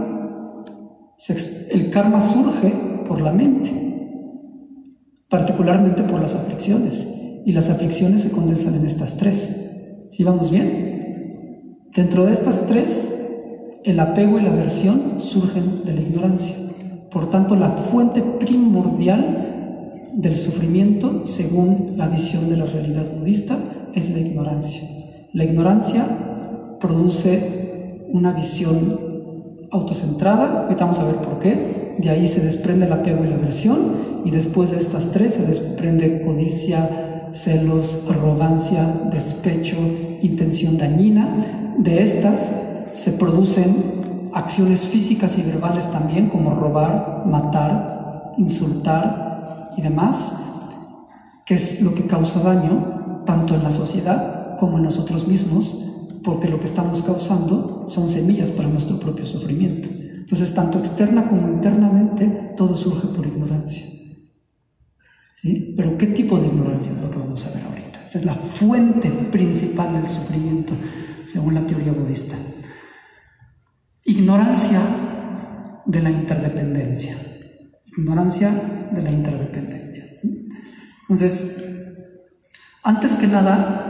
El karma surge por la mente, particularmente por las aflicciones, y las aflicciones se condensan en estas tres. ¿Sí vamos bien? Dentro de estas tres, el apego y la aversión surgen de la ignorancia. Por tanto, la fuente primordial del sufrimiento, según la visión de la realidad budista, es la ignorancia. La ignorancia produce una visión autocentrada, ahorita vamos a ver por qué. De ahí se desprende el apego y la aversión, y después de estas tres se desprende codicia, celos, arrogancia, despecho, intención dañina. De estas se producen acciones físicas y verbales también, como robar, matar, insultar y demás, que es lo que causa daño tanto en la sociedad como en nosotros mismos, porque lo que estamos causando son semillas para nuestro propio sufrimiento. Entonces, tanto externa como internamente, todo surge por ignorancia, ¿sí? Pero ¿qué tipo de ignorancia es lo que vamos a ver ahorita? Esa es la fuente principal del sufrimiento, según la teoría budista. Ignorancia de la interdependencia. Ignorancia de la interdependencia. Entonces, antes que nada,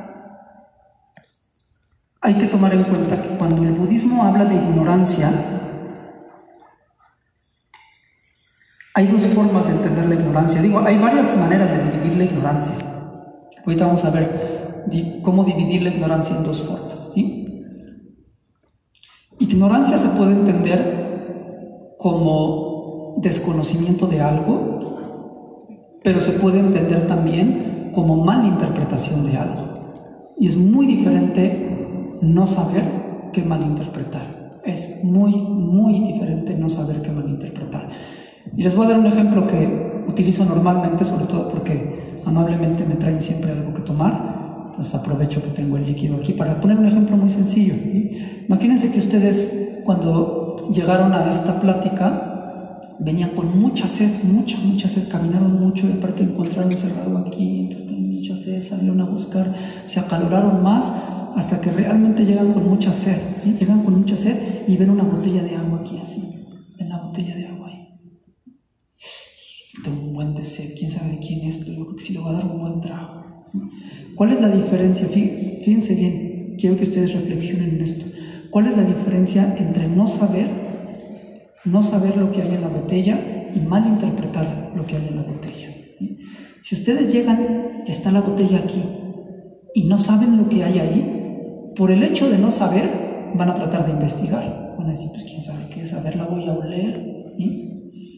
hay que tomar en cuenta que cuando el budismo habla de ignorancia, hay dos formas de entender la ignorancia. Digo, hay varias maneras de dividir la ignorancia. Ahorita vamos a ver di- cómo dividir la ignorancia en dos formas, ¿sí? Ignorancia se puede entender como desconocimiento de algo, pero se puede entender también como malinterpretación de algo. Y es muy diferente no saber que malinterpretar. Es muy, muy diferente no saber que malinterpretar. Y les voy a dar un ejemplo que utilizo normalmente, sobre todo porque amablemente me traen siempre algo que tomar. Entonces aprovecho que tengo el líquido aquí para poner un ejemplo muy sencillo. Imagínense que ustedes, cuando llegaron a esta plática, venían con mucha sed, mucha, mucha sed, caminaron mucho y aparte encontraron cerrado aquí, entonces tenían mucha sed, salieron a buscar, se acaloraron más hasta que realmente llegan con mucha sed, ¿sí? Llegan con mucha sed y ven una botella de agua aquí así, ven la botella de agua ahí. Tengo un buen de sed, quién sabe de quién es, pero yo creo que sí le va a dar un buen trago. ¿Cuál es la diferencia? Fíjense bien, quiero que ustedes reflexionen en esto. ¿Cuál es la diferencia entre no saber, no saber lo que hay en la botella y malinterpretar lo que hay en la botella? Si ustedes llegan, está la botella aquí y no saben lo que hay ahí, por el hecho de no saber, van a tratar de investigar. Van a decir, pues quién sabe qué es, a ver, la voy a oler. ¿Sí?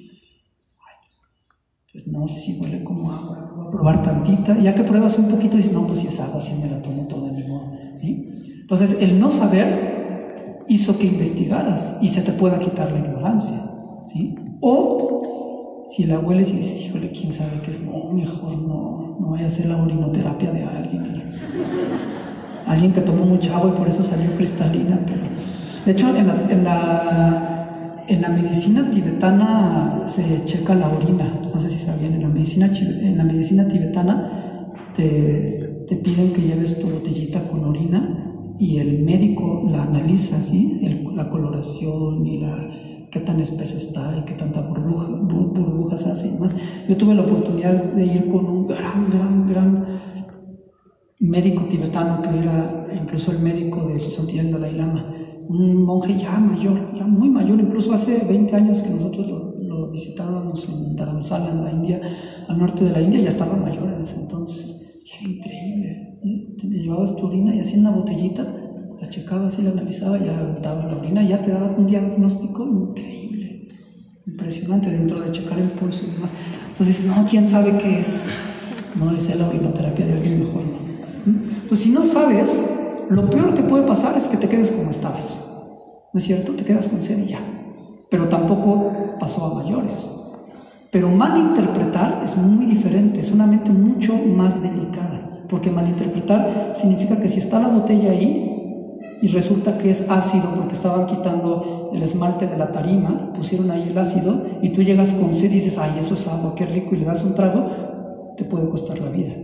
Pues no, si huele como agua, voy a probar tantita, y ya que pruebas un poquito dices, no, pues si es agua, si me la tomo toda, ni modo, ¿sí? Entonces, el no saber hizo que investigaras y se te pueda quitar la ignorancia, ¿sí? O, si la hueles y dices, híjole, quién sabe qué es, no, mejor no, no vaya a hacer la orinoterapia de alguien, alguien que tomó mucha agua y por eso salió cristalina, pero... De hecho, en la... En la En la medicina tibetana se checa la orina, no sé si sabían, en la medicina, en la medicina tibetana te, te piden que lleves tu botellita con orina y el médico la analiza, ¿sí? El, la coloración y la, qué tan espesa está y qué tanta burbuja, bur, burbujas hace y demás. Yo tuve la oportunidad de ir con un gran, gran, gran médico tibetano que era incluso el médico de su santidad el Dalai Lama. Un monje ya mayor, ya muy mayor, incluso hace veinte años que nosotros lo, lo visitábamos en Dharamsala, en la India, al norte de la India, ya estaba mayor en ese entonces. Y era increíble, ¿eh? Te llevabas tu orina y hacía una botellita, la checabas y la analizaba, ya aventaba la orina, y ya te daba un diagnóstico increíble, impresionante, dentro de checar el pulso y demás. Entonces dices, no, ¿quién sabe qué es? No es la orinoterapia de alguien mejor, ¿no? Entonces, si no sabes, lo peor que puede pasar es que te quedes como estabas, ¿no es cierto? Te quedas con sed y ya, pero tampoco pasó a mayores. Pero malinterpretar es muy diferente, es una mente mucho más delicada, porque malinterpretar significa que si está la botella ahí y resulta que es ácido porque estaban quitando el esmalte de la tarima y pusieron ahí el ácido y tú llegas con sed y dices, ay, eso es agua, qué rico, y le das un trago, te puede costar la vida.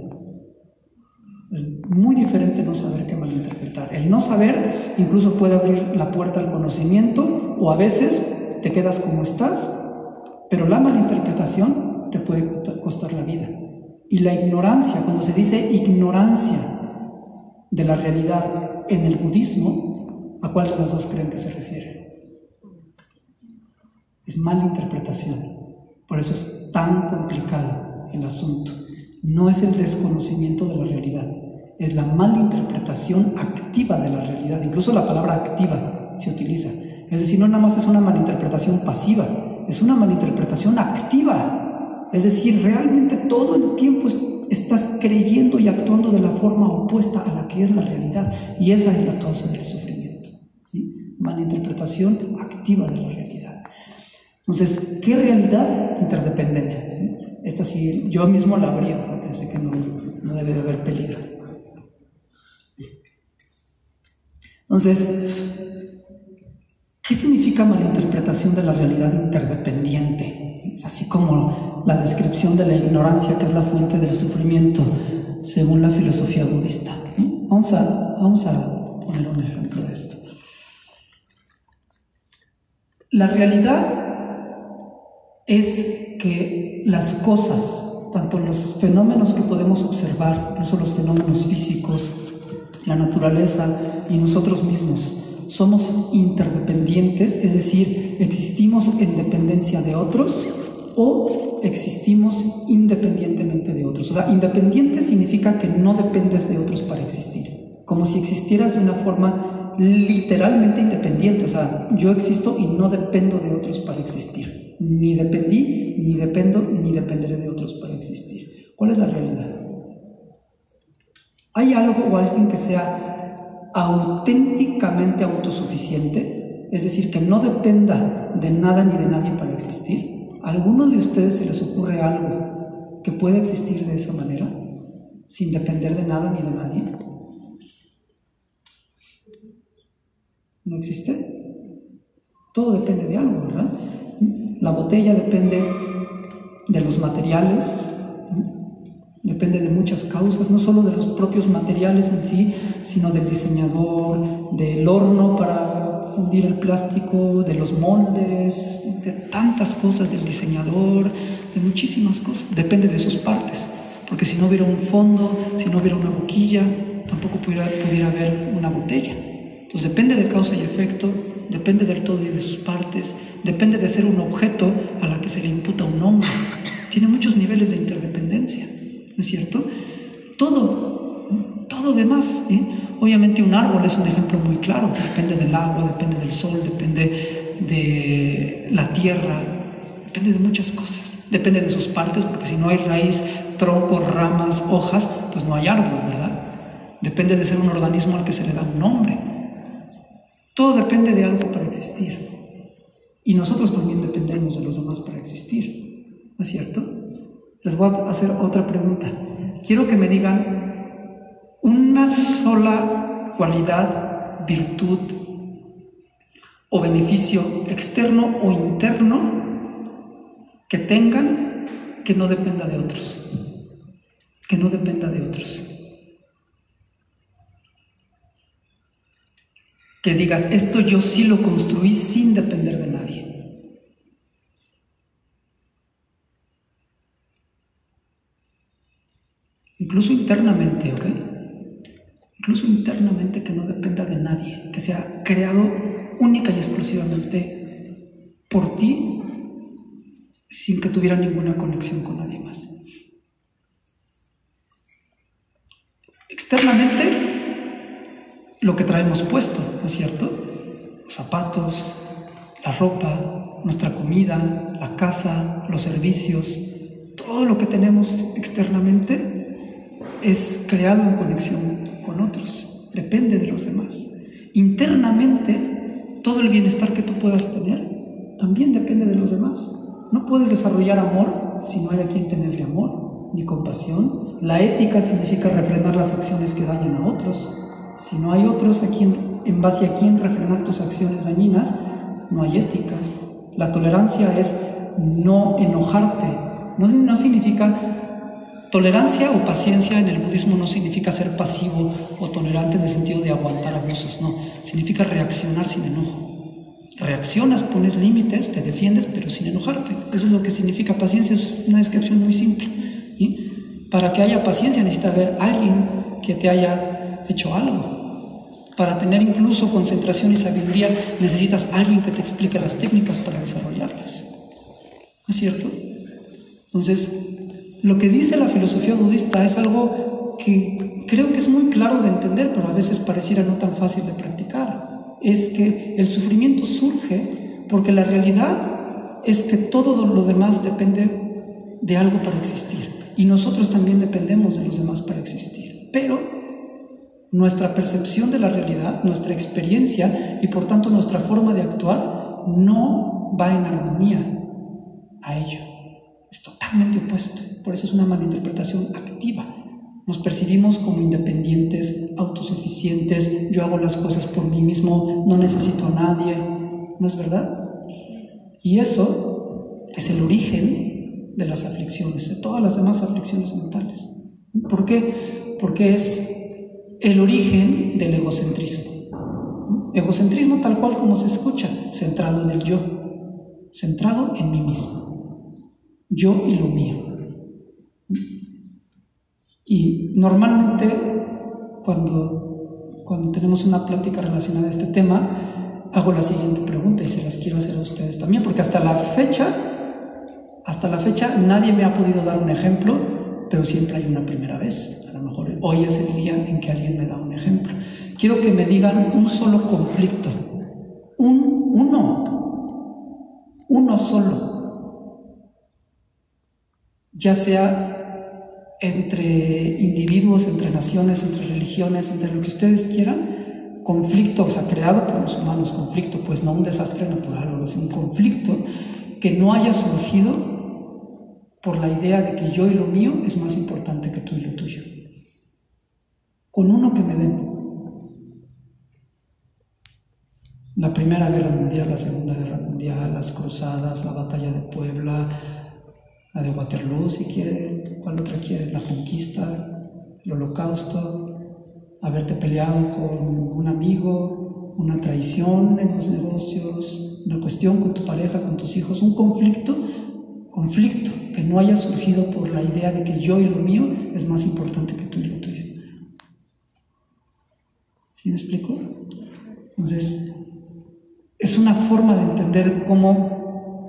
Es muy diferente no saber que malinterpretar. El no saber incluso puede abrir la puerta al conocimiento, o a veces te quedas como estás, pero la malinterpretación te puede costar la vida. Y la ignorancia, cuando se dice ignorancia de la realidad en el budismo, ¿a cuál de los dos creen que se refiere? Es malinterpretación. Por eso es tan complicado el asunto. No es el desconocimiento de la realidad, es la malinterpretación activa de la realidad. Incluso la palabra activa se utiliza. Es decir, no nada más es una malinterpretación pasiva, es una malinterpretación activa. Es decir, realmente todo el tiempo estás creyendo y actuando de la forma opuesta a la que es la realidad. Y esa es la causa del sufrimiento, ¿sí? Malinterpretación activa de la realidad. Entonces, ¿qué realidad? Interdependencia. Esta sí, yo mismo la abrí, o sea, pensé que no, no debe de haber peligro. Entonces, ¿qué significa malinterpretación de la realidad interdependiente? Es así como la descripción de la ignorancia, que es la fuente del sufrimiento, según la filosofía budista. Vamos a, vamos a poner un ejemplo de esto. La realidad es que las cosas, tanto los fenómenos que podemos observar, incluso los fenómenos físicos, la naturaleza y nosotros mismos, somos interdependientes, es decir, existimos en dependencia de otros, o existimos independientemente de otros. O sea, independiente significa que no dependes de otros para existir, como si existieras de una forma literalmente independiente. O sea, yo existo y no dependo de otros para existir. Ni dependí, ni dependo, ni dependeré de otros para existir. ¿Cuál es la realidad? ¿Hay algo o alguien que sea auténticamente autosuficiente? Es decir, que no dependa de nada ni de nadie para existir. ¿A alguno de ustedes se les ocurre algo que pueda existir de esa manera, sin depender de nada ni de nadie? ¿No existe? Todo depende de algo, ¿verdad? La botella depende de los materiales, depende de muchas causas, no solo de los propios materiales en sí, sino del diseñador, del horno para fundir el plástico, de los moldes, de tantas cosas, del diseñador, de muchísimas cosas. Depende de sus partes, porque si no hubiera un fondo, si no hubiera una boquilla, tampoco pudiera, pudiera haber una botella. Entonces depende de causa y efecto, depende del todo y de sus partes, depende de ser un objeto a la que se le imputa un nombre. Tiene muchos niveles de interdependencia, ¿no es cierto? Todo, todo demás, ¿eh? Obviamente un árbol es un ejemplo muy claro, depende del agua, depende del sol, depende de la tierra, depende de muchas cosas, depende de sus partes, porque si no hay raíz, tronco, ramas, hojas, pues no hay árbol, ¿verdad? Depende de ser un organismo al que se le da un nombre. Todo depende de algo para existir, y nosotros también dependemos de los demás para existir, ¿no es cierto? Les voy a hacer otra pregunta. Quiero que me digan una sola cualidad, virtud o beneficio externo o interno que tengan que no dependa de otros. Que no dependa de otros. Que digas, esto yo sí lo construí sin depender de nadie. Incluso internamente, ¿ok? Incluso internamente, que no dependa de nadie, que sea creado única y exclusivamente por ti, sin que tuviera ninguna conexión con nadie más. Externamente, lo que traemos puesto, ¿no es cierto? Los zapatos, la ropa, nuestra comida, la casa, los servicios, todo lo que tenemos externamente es creado en conexión con otros, depende de los demás. Internamente, todo el bienestar que tú puedas tener también depende de los demás. No puedes desarrollar amor si no hay a quien tenerle amor, ni compasión. La ética significa refrenar las acciones que dañan a otros. Si no hay otros a quien, en base a quien refrenar tus acciones dañinas, no hay ética. La tolerancia es no enojarte. No, no significa... Tolerancia o paciencia en el budismo no significa ser pasivo o tolerante en el sentido de aguantar abusos, no. Significa reaccionar sin enojo. Reaccionas, pones límites, te defiendes, pero sin enojarte. Eso es lo que significa paciencia, es una descripción muy simple. ¿Sí? Para que haya paciencia necesita haber alguien que te haya hecho algo. Para tener incluso concentración y sabiduría necesitas alguien que te explique las técnicas para desarrollarlas. ¿No es cierto? Entonces, lo que dice la filosofía budista es algo que creo que es muy claro de entender, pero a veces pareciera no tan fácil de practicar. Es que el sufrimiento surge porque la realidad es que todo lo demás depende de algo para existir. Y nosotros también dependemos de los demás para existir. Pero nuestra percepción de la realidad, nuestra experiencia y por tanto nuestra forma de actuar no va en armonía a ello. Es totalmente opuesto. Por eso es una malinterpretación activa. Nos percibimos como independientes, autosuficientes, yo hago las cosas por mí mismo, no necesito a nadie. ¿No es verdad? Y eso es el origen de las aflicciones, de todas las demás aflicciones mentales. ¿Por qué? Porque es el origen del egocentrismo. Egocentrismo tal cual como se escucha, centrado en el yo, centrado en mí mismo. Yo y lo mío. Y normalmente cuando, cuando tenemos una plática relacionada a este tema, hago la siguiente pregunta y se las quiero hacer a ustedes también, porque hasta la fecha Hasta la fecha nadie me ha podido dar un ejemplo, pero siempre hay una primera vez. A lo mejor hoy es el día en que alguien me da un ejemplo. Quiero que me digan un solo conflicto, un, uno, uno solo, ya sea entre individuos, entre naciones, entre religiones, entre lo que ustedes quieran, conflicto, o sea, creado por los humanos, conflicto, pues no un desastre natural, o sea, un conflicto que no haya surgido por la idea de que yo y lo mío es más importante que tú y lo tuyo. Con uno que me den. La Primera Guerra Mundial, la Segunda Guerra Mundial, las cruzadas, la batalla de Puebla, la de Waterloo, si quieren, ¿cuál otra quieren? La conquista, el holocausto, haberte peleado con un amigo, una traición en los negocios, una cuestión con tu pareja, con tus hijos, un conflicto, conflicto que no haya surgido por la idea de que yo y lo mío es más importante que tú y lo tuyo. ¿Sí me explico? Entonces, es una forma de entender cómo,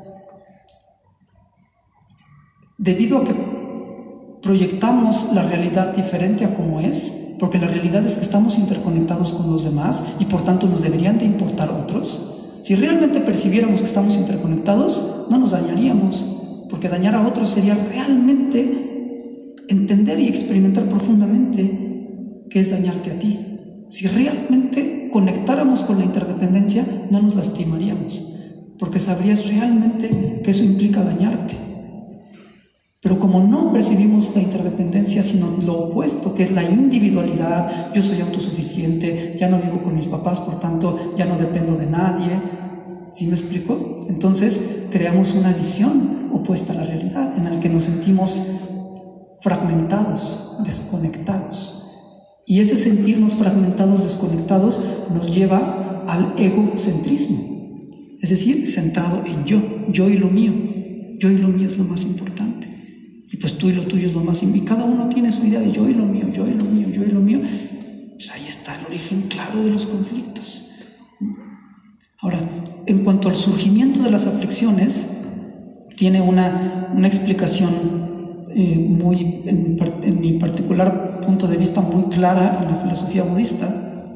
debido a que proyectamos la realidad diferente a como es, porque la realidad es que estamos interconectados con los demás y por tanto nos deberían de importar otros. Si realmente percibiéramos que estamos interconectados, no nos dañaríamos, porque dañar a otros sería realmente entender y experimentar profundamente qué es dañarte a ti. Si realmente conectáramos con la interdependencia, no nos lastimaríamos, porque sabrías realmente que eso implica dañarte. Pero como no percibimos la interdependencia, sino lo opuesto, que es la individualidad, yo soy autosuficiente, ya no vivo con mis papás, por tanto ya no dependo de nadie, ¿sí me explico? Entonces creamos una visión opuesta a la realidad, en la que nos sentimos fragmentados, desconectados. Y ese sentirnos fragmentados, desconectados, nos lleva al egocentrismo, es decir, centrado en yo, yo y lo mío, yo y lo mío es lo más importante. Y pues tú y lo tuyo es lo más importante. Y cada uno tiene su idea de yo y lo mío, yo y lo mío, yo y lo mío. Pues ahí está el origen claro de los conflictos. Ahora, en cuanto al surgimiento de las aflicciones, tiene una, una explicación eh, muy, en, en mi particular punto de vista, muy clara en la filosofía budista,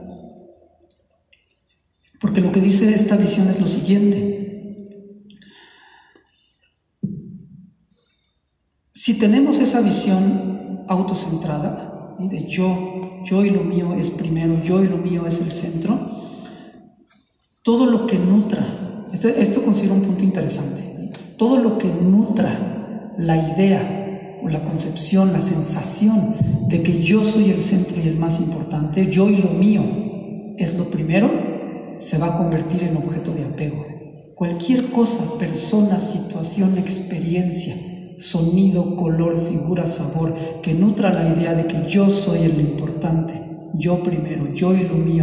porque lo que dice esta visión es lo siguiente. Si tenemos esa visión autocentrada, ¿sí? De yo, yo y lo mío es primero, yo y lo mío es el centro, todo lo que nutra, este, esto considero un punto interesante, ¿sí? Todo lo que nutra la idea o la concepción, la sensación de que yo soy el centro y el más importante, yo y lo mío es lo primero, se va a convertir en objeto de apego. Cualquier cosa, persona, situación, experiencia, sonido, color, figura, sabor, que nutra la idea de que yo soy el importante, yo primero, yo y lo mío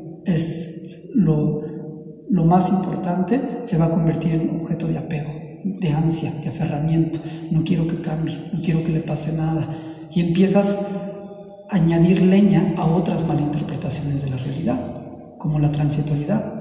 es lo, lo más importante, se va a convertir en objeto de apego, de ansia, de aferramiento. No quiero que cambie, no quiero que le pase nada. Y empiezas a añadir leña a otras malinterpretaciones de la realidad, como la transitoriedad.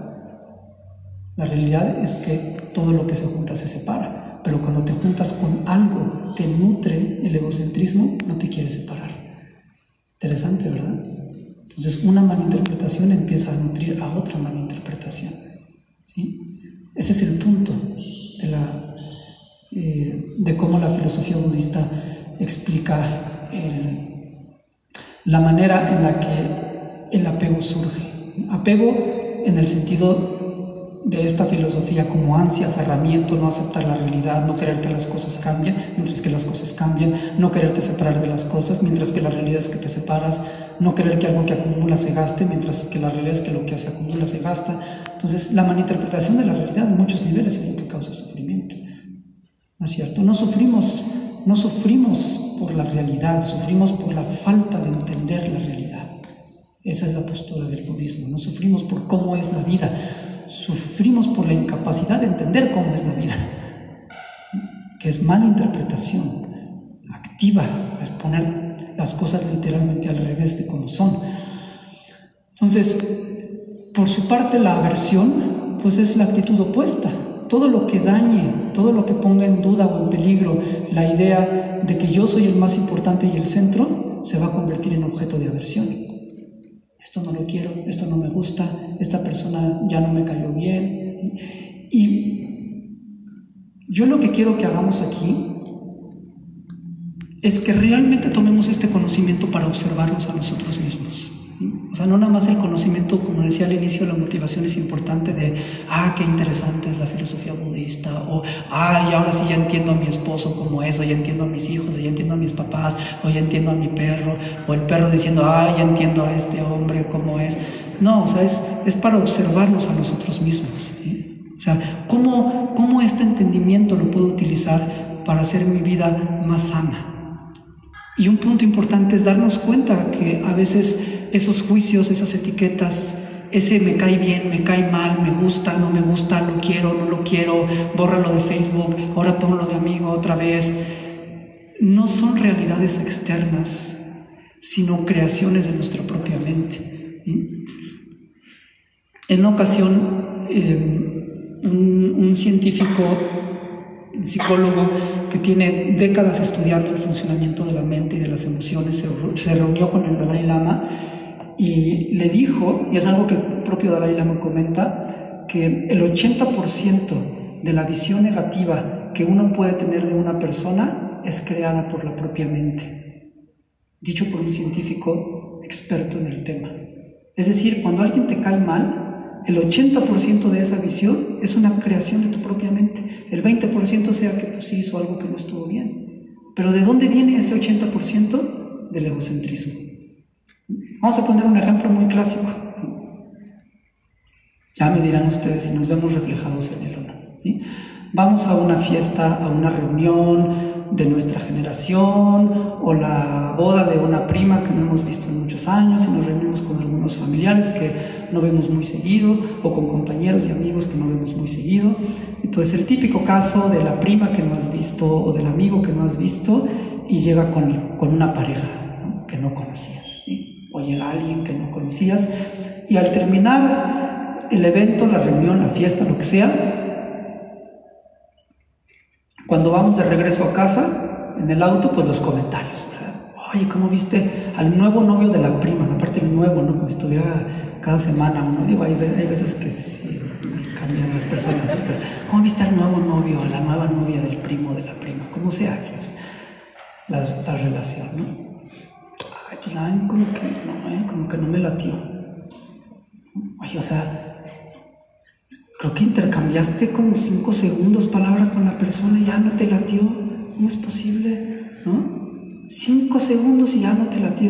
La realidad es que todo lo que se junta se separa, pero cuando te juntas con algo que nutre el egocentrismo, no te quiere separar. Interesante, ¿verdad? Entonces, una malinterpretación empieza a nutrir a otra malinterpretación, ¿sí? Ese es el punto de, la, eh, de cómo la filosofía budista explica el, la manera en la que el apego surge. Apego en el sentido de esta filosofía como ansia, aferramiento, no aceptar la realidad, no querer que las cosas cambien, mientras que las cosas cambian, no quererte separar de las cosas, mientras que la realidad es que te separas, no querer que algo que acumula se gaste, mientras que la realidad es que lo que se acumula se gasta. Entonces, la malinterpretación de la realidad en muchos niveles es lo que causa sufrimiento, ¿no es cierto? No sufrimos, no sufrimos por la realidad, sufrimos por la falta de entender la realidad. Esa es la postura del budismo. No sufrimos por cómo es la vida, sufrimos por la incapacidad de entender cómo es la vida, que es malinterpretación activa, es poner las cosas literalmente al revés de como son. Entonces, por su parte, la aversión pues es la actitud opuesta. todo lo que dañe, todo lo que ponga en duda o en peligro la idea de que yo soy el más importante y el centro, se va a convertir en objeto de aversión. Esto no lo quiero, esto no me gusta, esta persona ya no me cayó bien. Y yo lo que quiero que hagamos aquí es que realmente tomemos este conocimiento para observarnos a nosotros mismos. O sea, no nada más el conocimiento, como decía al inicio, la motivación es importante de, ah, qué interesante es la filosofía budista, o, ah, y ahora sí ya entiendo a mi esposo como es, o ya entiendo a mis hijos, o ya entiendo a mis papás, o ya entiendo a mi perro, o el perro diciendo, ah, ya entiendo a este hombre como es. No, o sea, es, es para observarnos a nosotros mismos, ¿sí? O sea, ¿cómo, cómo este entendimiento lo puedo utilizar para hacer mi vida más sana? Y un punto importante es darnos cuenta que a veces esos juicios, esas etiquetas, ese me cae bien, me cae mal, me gusta, no me gusta, lo quiero, no lo quiero, bórralo de Facebook, ahora ponlo de amigo otra vez, no son realidades externas, sino creaciones de nuestra propia mente. ¿Sí? En una ocasión, eh, un, un científico, un psicólogo que tiene décadas estudiando el funcionamiento de la mente y de las emociones, se, se reunió con el Dalai Lama y le dijo, y es algo que el propio Dalai Lama comenta, que el ochenta por ciento de la visión negativa que uno puede tener de una persona es creada por la propia mente, dicho por un científico experto en el tema. Es decir, cuando alguien te cae mal, el ochenta por ciento de esa visión es una creación de tu propia mente. El veinte por ciento sea que pues, sí hizo algo que no estuvo bien. Pero ¿de dónde viene ese ochenta por ciento? Del egocentrismo. Vamos a poner un ejemplo muy clásico. ¿Sí? Ya me dirán ustedes si nos vemos reflejados en él o no. ¿Sí? Vamos a una fiesta, a una reunión de nuestra generación o la boda de una prima que no hemos visto en muchos años y nos reunimos con algunos familiares que no vemos muy seguido o con compañeros y amigos que no vemos muy seguido. Y pues el típico caso de la prima que no has visto o del amigo que no has visto y llega con, con una pareja, ¿no? Que no conocías, ¿sí? O llega alguien que no conocías y al terminar el evento, la reunión, la fiesta, lo que sea, cuando vamos de regreso a casa, en el auto, pues los comentarios, ¿verdad? Oye, ¿cómo viste al nuevo novio de la prima? Aparte el nuevo, ¿no? Como si estuviera cada semana uno. Digo, hay, hay veces que sí cambian las personas. Pero, ¿cómo viste al nuevo novio, a la nueva novia del primo de la prima? ¿Cómo sea la, la relación, no? Ay, pues la ven como que no, ¿eh? Como que no me latió. Oye, o sea, creo que intercambiaste como cinco segundos palabra con la persona y ya no te latió. ¿Cómo es posible? ¿No? Cinco segundos y ya no te latió.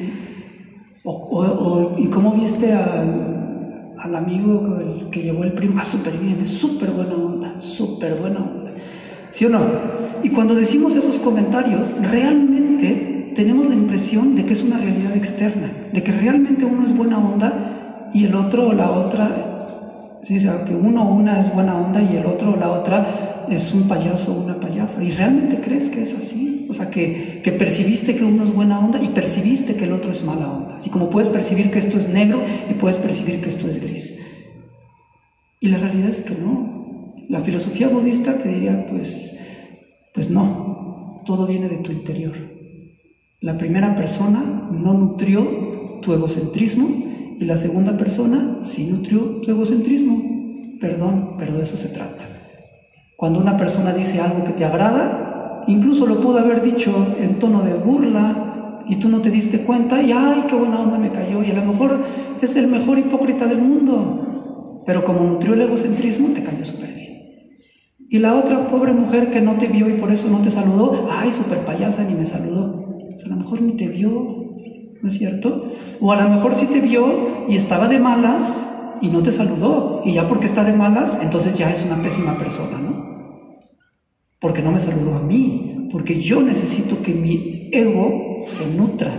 O, o, o, ¿y cómo viste al, al amigo que, que llevó el primo? Ah, súper bien, es súper buena onda, súper buena onda. ¿Sí o no? Y cuando decimos esos comentarios, realmente tenemos la impresión de que es una realidad externa, de que realmente uno es buena onda y el otro o la otra... Sí, o sea, que uno o una es buena onda y el otro o la otra es un payaso o una payasa. ¿Y realmente crees que es así? O sea, que, que percibiste que uno es buena onda y percibiste que el otro es mala onda. Así como puedes percibir que esto es negro y puedes percibir que esto es gris. Y la realidad es que no. La filosofía budista te diría, pues, pues no. Todo viene de tu interior. La primera persona no nutrió tu egocentrismo y la segunda persona sí nutrió tu egocentrismo. Perdón, pero de eso se trata. Cuando una persona dice algo que te agrada, incluso lo pudo haber dicho en tono de burla y tú no te diste cuenta y ¡ay, qué buena onda me cayó! Y a lo mejor es el mejor hipócrita del mundo, pero como nutrió el egocentrismo, te cayó súper bien. Y la otra pobre mujer que no te vio y por eso no te saludó, ¡ay, súper payasa, ni me saludó! O sea, a lo mejor ni te vio, ¿no es cierto? O a lo mejor sí te vio y estaba de malas y no te saludó. Y ya porque está de malas, entonces ya es una pésima persona, ¿no? Porque no me saludó a mí. Porque yo necesito que mi ego se nutra,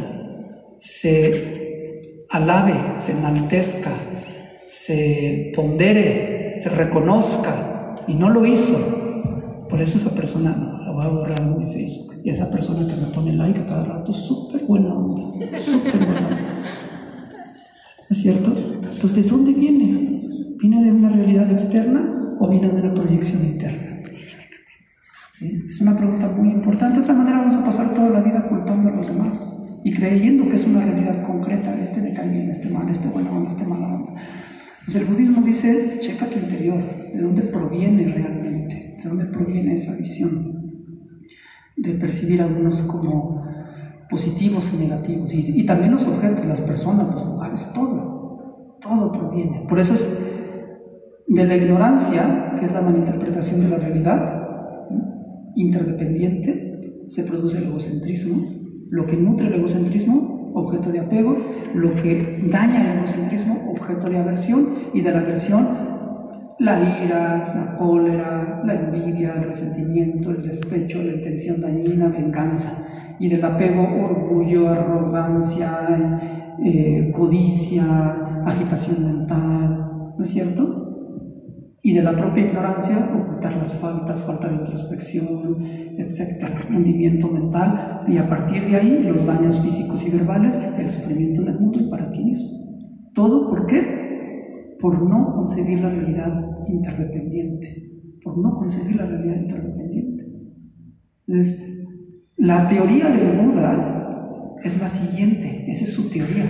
se alabe, se enaltezca, se pondere, se reconozca. Y no lo hizo. Por eso esa persona no, la voy a borrar de mi Facebook. Y esa persona que me pone like a cada rato, súper buena onda, súper buena onda. ¿Es cierto? Entonces, ¿de dónde viene? ¿Viene de una realidad externa o viene de una proyección interna? ¿Sí? Es una pregunta muy importante. De otra manera vamos a pasar toda la vida culpando a los demás y creyendo que es una realidad concreta. Este me cae bien, este mal, este buena onda, este mala onda. Pues el budismo dice, checa tu interior, de dónde proviene realmente, de dónde proviene esa visión de percibir a unos como positivos y negativos, y, y también los objetos, las personas, los lugares, todo, todo proviene. Por eso es de la ignorancia, que es la malinterpretación de la realidad, interdependiente, se produce el egocentrismo. Lo que nutre el egocentrismo, objeto de apego; lo que daña el egocentrismo, objeto de aversión; y de la aversión, la ira, la cólera, la envidia, el resentimiento, el despecho, la intención dañina, venganza; y del apego, orgullo, arrogancia, eh, codicia, agitación mental, ¿no es cierto? Y de la propia ignorancia, ocultar las faltas, falta de introspección, etcétera, hundimiento mental, y a partir de ahí los daños físicos y verbales, el sufrimiento en el mundo y para ti mismo. ¿Todo por qué? Por no concebir la realidad interdependiente, por no concebir la realidad interdependiente. Entonces, la teoría del Buda es la siguiente, esa es su teoría.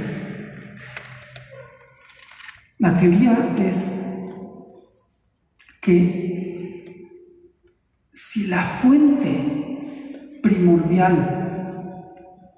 La teoría es que si la fuente primordial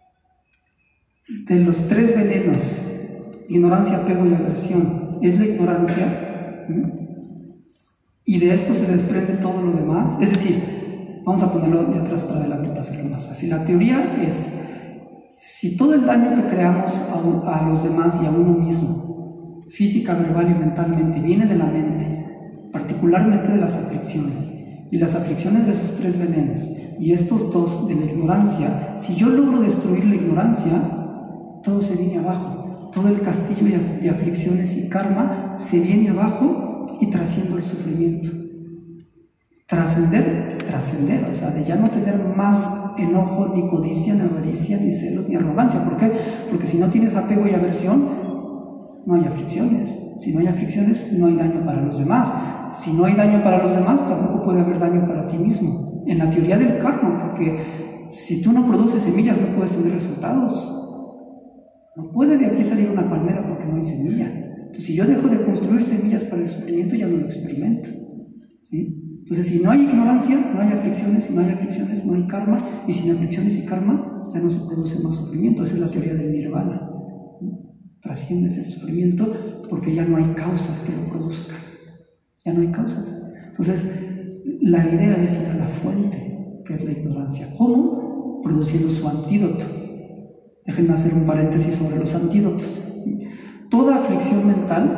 de los tres venenos, ignorancia, apego y aversión, es la ignorancia, y de esto se desprende todo lo demás, es decir, vamos a ponerlo de atrás para adelante para hacerlo más fácil. La teoría es, si todo el daño que creamos a, a los demás y a uno mismo, física, verbal y mentalmente, viene de la mente, particularmente de las aflicciones, y las aflicciones de esos tres venenos, y estos dos de la ignorancia, si yo logro destruir la ignorancia, todo se viene abajo, todo el castillo de aflicciones y karma se viene abajo y trasciendo el sufrimiento. Trascender, trascender, o sea, de ya no tener más enojo, ni codicia, ni avaricia, ni celos, ni arrogancia. ¿Por qué? Porque si no tienes apego y aversión, no hay aflicciones. Si no hay aflicciones, no hay daño para los demás. Si no hay daño para los demás, tampoco puede haber daño para ti mismo. En la teoría del karma, porque si tú no produces semillas, no puedes tener resultados. No puede de aquí salir una palmera porque no hay semilla. Entonces, si yo dejo de construir semillas para el sufrimiento, ya no lo experimento, ¿sí? Entonces, si no hay ignorancia, no hay aflicciones; si no hay aflicciones, no hay karma; y sin aflicciones y karma, ya no se produce más sufrimiento. Esa es la teoría del nirvana. Trasciendes el sufrimiento porque ya no hay causas que lo produzcan. Ya no hay causas. Entonces, la idea es ir a la fuente, que es la ignorancia. ¿Cómo? Produciendo su antídoto. Déjenme hacer un paréntesis sobre los antídotos. Toda aflicción mental,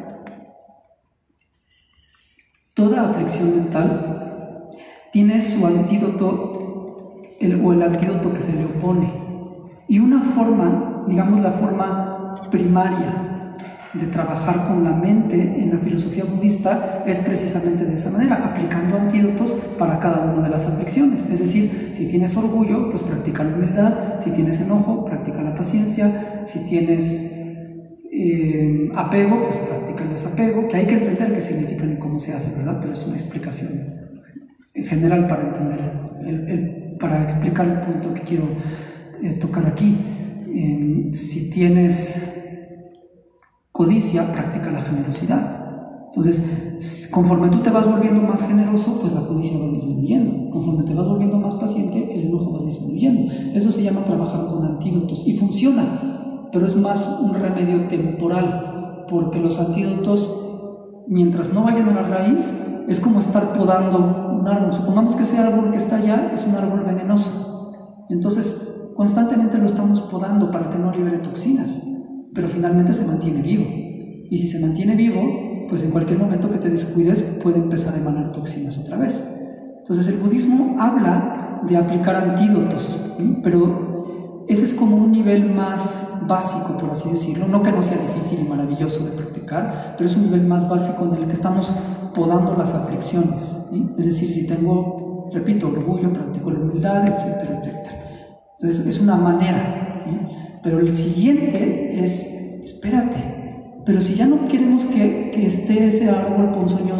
toda aflicción mental tiene su antídoto, el, o el antídoto que se le opone. Y una forma, digamos la forma primaria de trabajar con la mente en la filosofía budista es precisamente de esa manera, aplicando antídotos para cada una de las aflicciones. Es decir, si tienes orgullo, pues practica la humildad; si tienes enojo, practica la paciencia; si tienes eh, apego, pues practica el desapego, que hay que entender qué significan y cómo se hace, ¿verdad? Pero es una explicación en general para entender, el, el, para explicar el punto que quiero eh, tocar aquí. Eh, si tienes codicia, practica la generosidad. Entonces, conforme tú te vas volviendo más generoso, pues la codicia va disminuyendo. Conforme te vas volviendo más paciente, el enojo va disminuyendo. Eso se llama trabajar con antídotos y funciona, pero es más un remedio temporal, porque los antídotos, mientras no vayan a la raíz, es como estar podando un árbol. Supongamos que ese árbol que está allá es un árbol venenoso. Entonces, constantemente lo estamos podando para que no libere toxinas, pero finalmente se mantiene vivo. Y si se mantiene vivo, pues en cualquier momento que te descuides puede empezar a emanar toxinas otra vez. Entonces el budismo habla de aplicar antídotos, ¿sí? Pero ese es como un nivel más básico, por así decirlo. No que no sea difícil y maravilloso de practicar, pero es un nivel más básico en el que estamos podando las aflicciones, ¿sí? Es decir, si tengo, repito, orgullo, practico la humildad, etcétera, etcétera. Entonces es una manera, ¿sí? Pero el siguiente es, espérate, pero si ya no queremos que, que esté ese árbol ponzoñoso,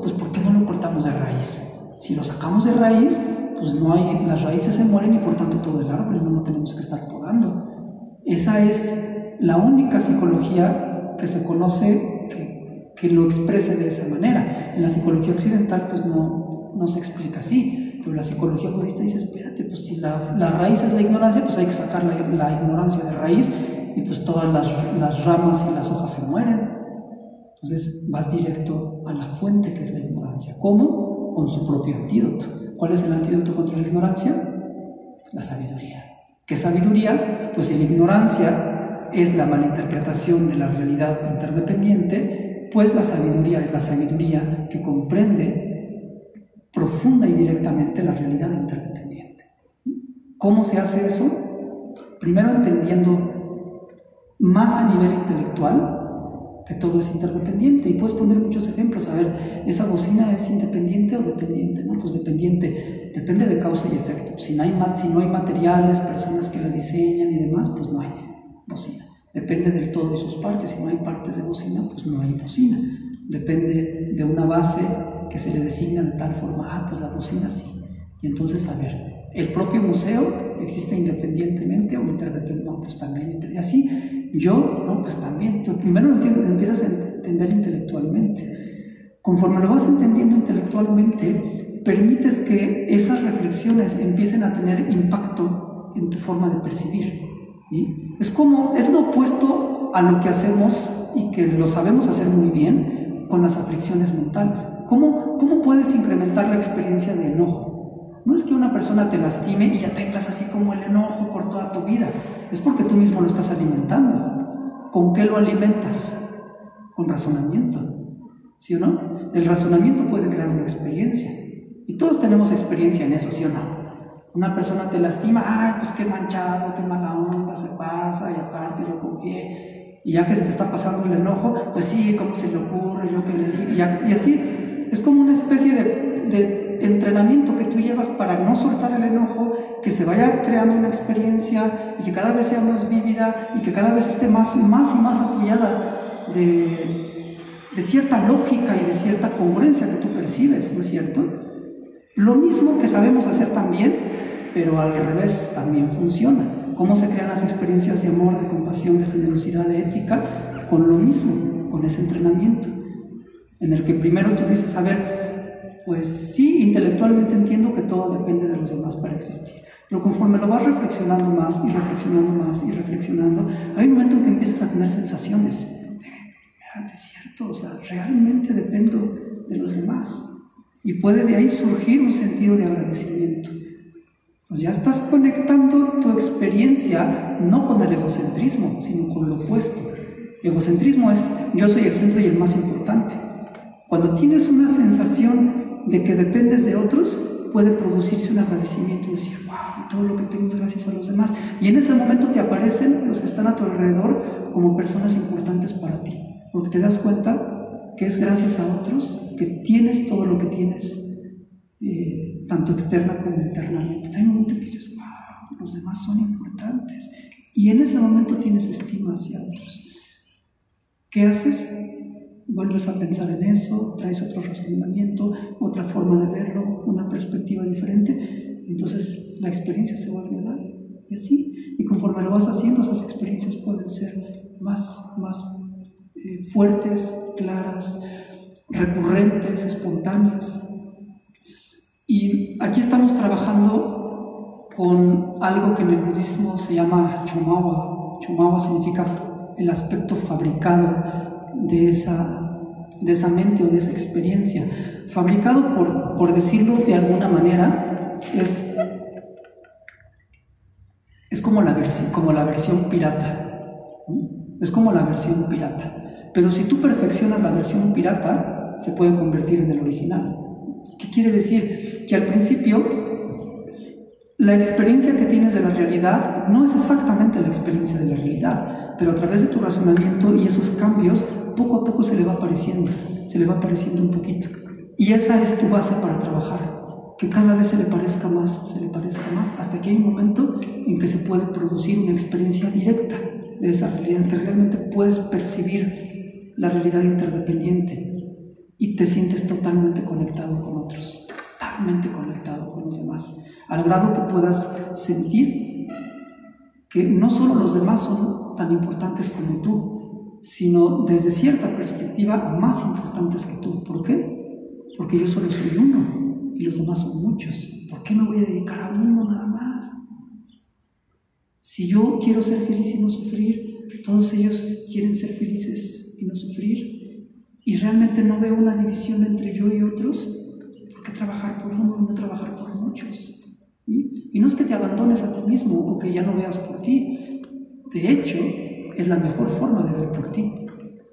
pues ¿por qué no lo cortamos de raíz? Si lo sacamos de raíz, pues no hay, las raíces se mueren y por tanto todo el árbol, y no lo tenemos que estar podando. Esa es la única psicología que se conoce que, que lo exprese de esa manera. En la psicología occidental pues no, no se explica así, pero la psicología budista dice, espérate, pues si la, la raíz es la ignorancia, pues hay que sacar la, la ignorancia de raíz y pues todas las, las ramas y las hojas se mueren. Entonces vas directo a la fuente que es la ignorancia. ¿Cómo? Con su propio antídoto. ¿Cuál es el antídoto contra la ignorancia? La sabiduría. ¿Qué sabiduría? Pues si la ignorancia es la malinterpretación de la realidad interdependiente, pues la sabiduría es la sabiduría que comprende profunda y directamente la realidad interdependiente. ¿Cómo se hace eso? Primero entendiendo más a nivel intelectual que todo es interdependiente, y puedes poner muchos ejemplos. A ver, ¿esa bocina es independiente o dependiente? No, pues dependiente, depende de causa y efecto. Si no hay, si no hay materiales, personas que la diseñan y demás, pues no hay bocina. Depende del todo de sus partes. Si no hay partes de bocina, pues no hay bocina. Depende de una base que se le designa de tal forma, ah, pues la bocina sí. Y entonces, a ver, ¿el propio museo existe independientemente o interdependientemente? No, pues también. Y así, yo, no, pues también. Tú primero lo, entiendes, lo empiezas a entender intelectualmente. Conforme lo vas entendiendo intelectualmente, permites que esas reflexiones empiecen a tener impacto en tu forma de percibir. ¿Sí? Es como, es lo opuesto a lo que hacemos y que lo sabemos hacer muy bien con las aflicciones mentales. ¿Cómo, cómo puedes incrementar la experiencia de enojo? No es que una persona te lastime y ya tengas así como el enojo por toda tu vida. Es porque tú mismo lo estás alimentando. ¿Con qué lo alimentas? Con razonamiento. ¿Sí o no? El razonamiento puede crear una experiencia. Y todos tenemos experiencia en eso, ¿sí o no? Una persona te lastima, ay, pues qué manchado, qué mala onda se pasa, y aparte lo confié. Y ya que se te está pasando el enojo, pues sí, ¿cómo se le ocurre? Yo que le digo. Y, ya, y así, es como una especie de, de entrenamiento que tú llevas para no soltar el enojo, que se vaya creando una experiencia y que cada vez sea más vívida y que cada vez esté más, más y más apoyada de, de cierta lógica y de cierta congruencia que tú percibes, ¿no es cierto? Lo mismo que sabemos hacer también, pero al revés también funciona. ¿Cómo se crean las experiencias de amor, de compasión, de generosidad, de ética? Con lo mismo, con ese entrenamiento, en el que primero tú dices, a ver, pues sí, intelectualmente entiendo que todo depende de los demás para existir, pero conforme lo vas reflexionando más y reflexionando más y reflexionando, hay un momento en que empiezas a tener sensaciones de, de cierto, o sea, realmente dependo de los demás. Y puede de ahí surgir un sentido de agradecimiento. Pues ya estás conectando tu experiencia no con el egocentrismo, sino con lo opuesto. El egocentrismo es yo soy el centro y el más importante. Cuando tienes una sensación de que dependes de otros, puede producirse un agradecimiento y decir, wow, todo lo que tengo es gracias a los demás. Y en ese momento te aparecen los que están a tu alrededor como personas importantes para ti, porque te das cuenta que es gracias a otros que tienes todo lo que tienes, eh, tanto externa como internamente. Hay un momento que dices, wow, los demás son importantes. Y en ese momento tienes estima hacia otros. ¿Qué haces? Vuelves a pensar en eso, traes otro razonamiento, otra forma de verlo, una perspectiva diferente. Entonces la experiencia se vuelve a dar. Y así, y conforme lo vas haciendo, esas experiencias pueden ser más, más eh, fuertes, claras, recurrentes, espontáneas. Y aquí estamos trabajando con algo que en el budismo se llama chumawa. Chumawa significa el aspecto fabricado de esa, de esa mente o de esa experiencia. Fabricado, por, por decirlo de alguna manera, es, es como, la versi- como la versión pirata. ¿Sí? Es como la versión pirata. Pero si tú perfeccionas la versión pirata, se puede convertir en el original. ¿Qué quiere decir? Que al principio, la experiencia que tienes de la realidad no es exactamente la experiencia de la realidad, pero a través de tu razonamiento y esos cambios, poco a poco se le va apareciendo, se le va apareciendo un poquito. Y esa es tu base para trabajar, que cada vez se le parezca más, se le parezca más, hasta que hay un momento en que se puede producir una experiencia directa de esa realidad, que realmente puedes percibir la realidad interdependiente. y te sientes totalmente conectado con otros, totalmente conectado con los demás, al grado que puedas sentir que no solo los demás son tan importantes como tú, sino desde cierta perspectiva más importantes que tú. ¿Por qué? Porque yo solo soy uno y los demás son muchos. ¿Por qué me voy a dedicar a uno nada más? Si yo quiero ser feliz y no sufrir, todos ellos quieren ser felices y no sufrir, y realmente no veo una división entre yo y otros. ¿Por qué trabajar por uno y no trabajar por muchos? ¿Sí? Y no es que te abandones a ti mismo o que ya no veas por ti. De hecho, es la mejor forma de ver por ti,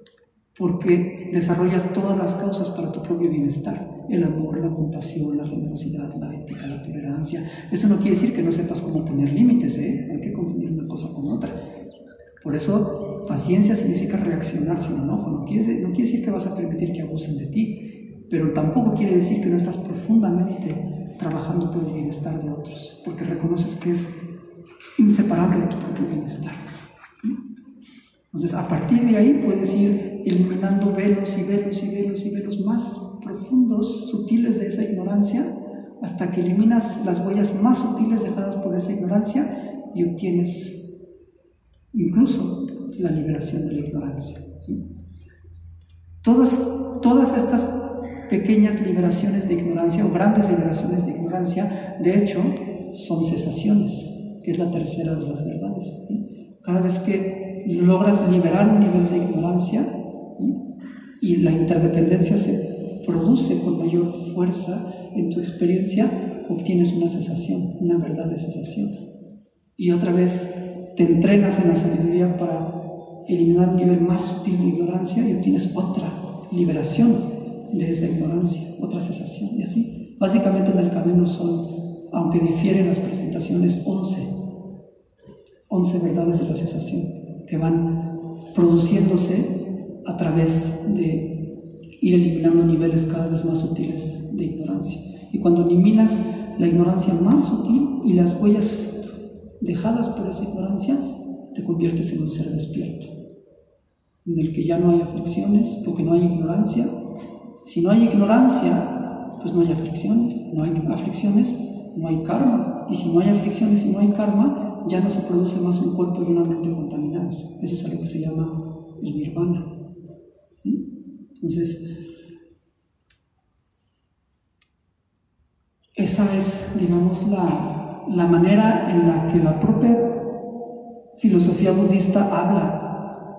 porque desarrollas todas las causas para tu propio bienestar: el amor, la compasión, la generosidad, la ética, la tolerancia. Eso no quiere decir que no sepas cómo poner límites, ¿eh? No hay que confundir una cosa con otra. Por eso, paciencia significa reaccionar sin enojo. No quiere, no quiere decir que vas a permitir que abusen de ti, pero tampoco quiere decir que no estás profundamente trabajando por el bienestar de otros, porque reconoces que es inseparable de tu propio bienestar. Entonces, a partir de ahí puedes ir eliminando velos y velos y velos y velos más profundos, sutiles de esa ignorancia, hasta que eliminas las huellas más sutiles dejadas por esa ignorancia y obtienes incluso la liberación de la ignorancia. ¿Sí? Todas, todas estas pequeñas liberaciones de ignorancia o grandes liberaciones de ignorancia, de hecho, son cesaciones, que es la tercera de las verdades. ¿Sí? Cada vez que logras liberar un nivel de ignorancia, ¿sí?, y la interdependencia se produce con mayor fuerza en tu experiencia, obtienes una cesación, una verdad de cesación. Y otra vez te entrenas en la sabiduría para eliminar un nivel más sutil de ignorancia y obtienes otra liberación de esa ignorancia, otra cesación, y así. Básicamente en el camino son, aunque difieren las presentaciones, once, once verdades de la cesación, que van produciéndose a través de ir eliminando niveles cada vez más sutiles de ignorancia. Y cuando eliminas la ignorancia más sutil y las huellas dejadas por esa ignorancia, te conviertes en un ser despierto, en el que ya no hay aflicciones, porque no hay ignorancia. Si no hay ignorancia, pues no hay aflicciones. No hay aflicciones, no hay karma. Y si no hay aflicciones y no hay karma, ya no se produce más un cuerpo y una mente contaminados. Eso es algo que se llama el nirvana. ¿Sí? Entonces, esa es, digamos, la, la manera en la que la propia filosofía budista habla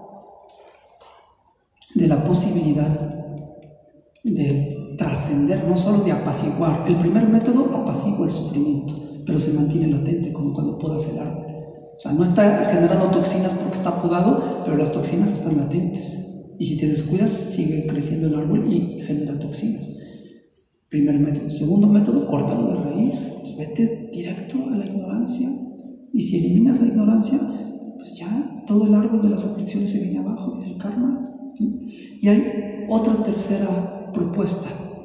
de la posibilidad de trascender, no solo de apaciguar. El primer método apacigua el sufrimiento, pero se mantiene latente, como cuando podas el árbol. O sea, no está generando toxinas porque está podado, pero las toxinas están latentes. Y si te descuidas, sigue creciendo el árbol y genera toxinas. Primer método. Segundo método, córtalo de raíz. Pues vete directo a la ignorancia. Y si eliminas la ignorancia, pues ya todo el árbol de las aflicciones se viene abajo, y del karma. ¿Sí? Y hay otra tercera propuesta.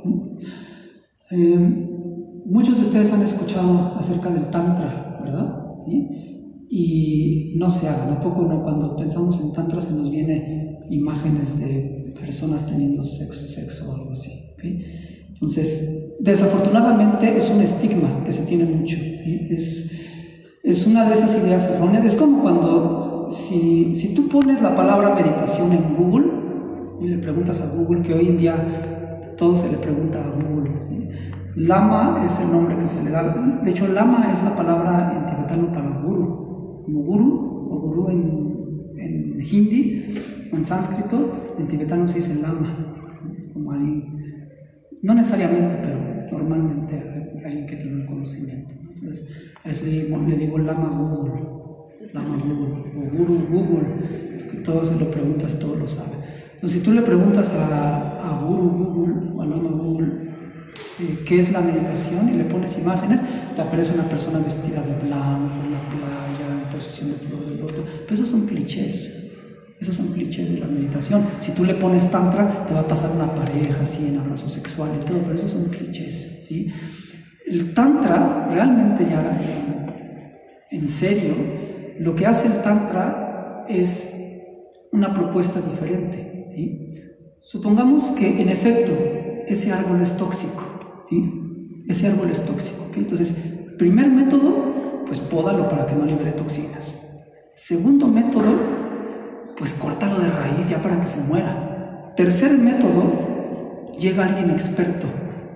Eh, muchos de ustedes han escuchado acerca del Tantra, ¿verdad? ¿Sí? Y no se hagan, ¿a poco no? Cuando pensamos en Tantra se nos vienen imágenes de personas teniendo sexo, sexo o algo así. ¿Okay? Entonces, desafortunadamente es un estigma que se tiene mucho. ¿Sí? Es, es una de esas ideas erróneas. Es como cuando, si, si tú pones la palabra meditación en Google y le preguntas a Google, que hoy en día todo se le pregunta a Google. ¿Sí? Lama es el nombre que se le da. De hecho, Lama es la palabra en tibetano para guru. Como guru o gurú en, en hindi, en sánscrito, en tibetano se dice lama, como alguien, no necesariamente, pero normalmente alguien que tiene el conocimiento. Entonces, le, le digo lama Google, lama Google, o guru Google, que todo se lo preguntas, todo lo sabe. Entonces, si tú le preguntas a, a guru Google o a lama Google eh, qué es la meditación y le pones imágenes, te aparece una persona vestida de blanco en la playa, en posición de flor de loto, pero esos son clichés. Esos son clichés de la meditación. Si tú le pones tantra, te va a pasar una pareja así en abrazo sexual y todo, pero esos son clichés, ¿sí? El tantra, realmente ya en, en serio, lo que hace el tantra es una propuesta diferente, ¿sí? Supongamos que en efecto ese árbol es tóxico, ¿sí? Ese árbol es tóxico, ¿ok? Entonces, primer método, pues pódalo para que no libere toxinas. Segundo método, pues córtalo de raíz ya para que se muera. Tercer método, llega alguien experto,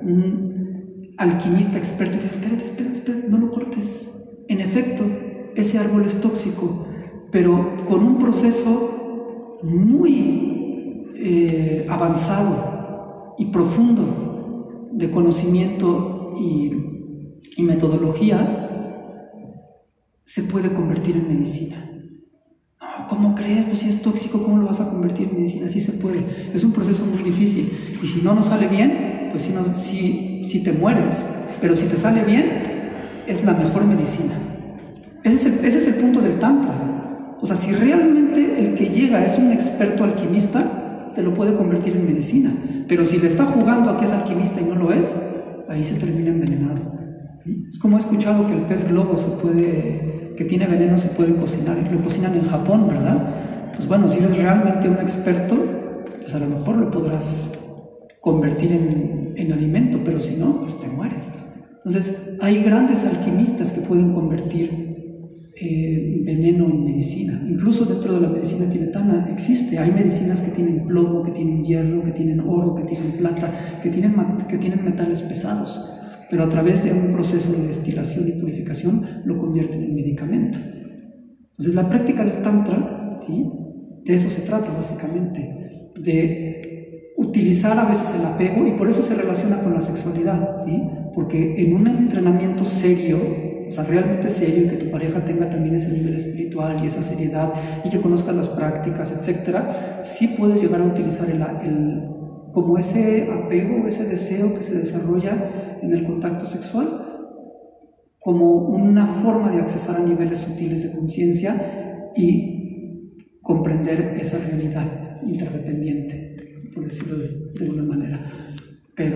un alquimista experto y dice, espérate, espérate, espérate, no lo cortes. En efecto, ese árbol es tóxico, pero con un proceso muy eh, avanzado y profundo de conocimiento y, y metodología, se puede convertir en medicina. No, ¿cómo crees? Pues si es tóxico, ¿cómo lo vas a convertir en medicina? Sí se puede. Es un proceso muy difícil. Y si no nos sale bien, pues si, no, si, si te mueres. Pero si te sale bien, es la mejor medicina. Ese es, el, ese es el punto del Tantra. O sea, si realmente el que llega es un experto alquimista, te lo puede convertir en medicina. Pero si le está jugando a que es alquimista y no lo es, ahí se termina envenenado. ¿Sí? Es como he escuchado que el pez globo se puede, que tiene veneno, se puede cocinar. Lo cocinan en Japón, ¿verdad? Pues bueno, si eres realmente un experto, pues a lo mejor lo podrás convertir en, en alimento, pero si no, pues te mueres. Entonces, hay grandes alquimistas que pueden convertir eh, veneno en medicina. Incluso dentro de la medicina tibetana existe. Hay medicinas que tienen plomo, que tienen hierro, que tienen oro, que tienen plata, que tienen, que tienen metales pesados, pero a través de un proceso de destilación y purificación lo convierten en medicamento. Entonces, la práctica del Tantra, ¿sí?, de eso se trata básicamente, de utilizar a veces el apego, y por eso se relaciona con la sexualidad, ¿sí? Porque en un entrenamiento serio, o sea, realmente serio, y que tu pareja tenga también ese nivel espiritual y esa seriedad, y que conozcas las prácticas, etcétera, sí puedes llegar a utilizar el, el, como ese apego, ese deseo que se desarrolla en el contacto sexual, como una forma de accesar a niveles sutiles de conciencia y comprender esa realidad interdependiente, por decirlo de, de una manera. Pero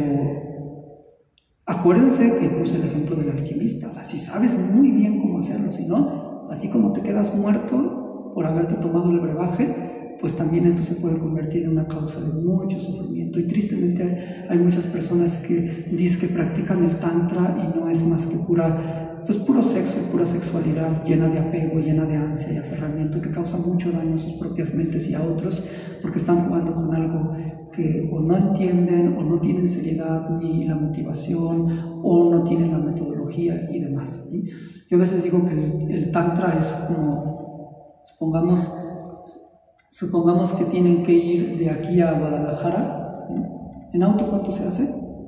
acuérdense que puse el ejemplo del alquimista. O sea, si sabes muy bien cómo hacerlo, si no, así como te quedas muerto por haberte tomado el brebaje, pues también esto se puede convertir en una causa de mucho sufrimiento. Y tristemente hay, hay muchas personas que dicen que practican el tantra y no es más que pura, pues puro sexo, pura sexualidad llena de apego, llena de ansia y aferramiento, que causa mucho daño a sus propias mentes y a otros, porque están jugando con algo que o no entienden, o no tienen seriedad ni la motivación, o no tienen la metodología y demás, ¿sí? Yo a veces digo que el, el tantra es como, supongamos, supongamos que tienen que ir de aquí a Guadalajara, ¿sí? ¿En auto cuánto se hace?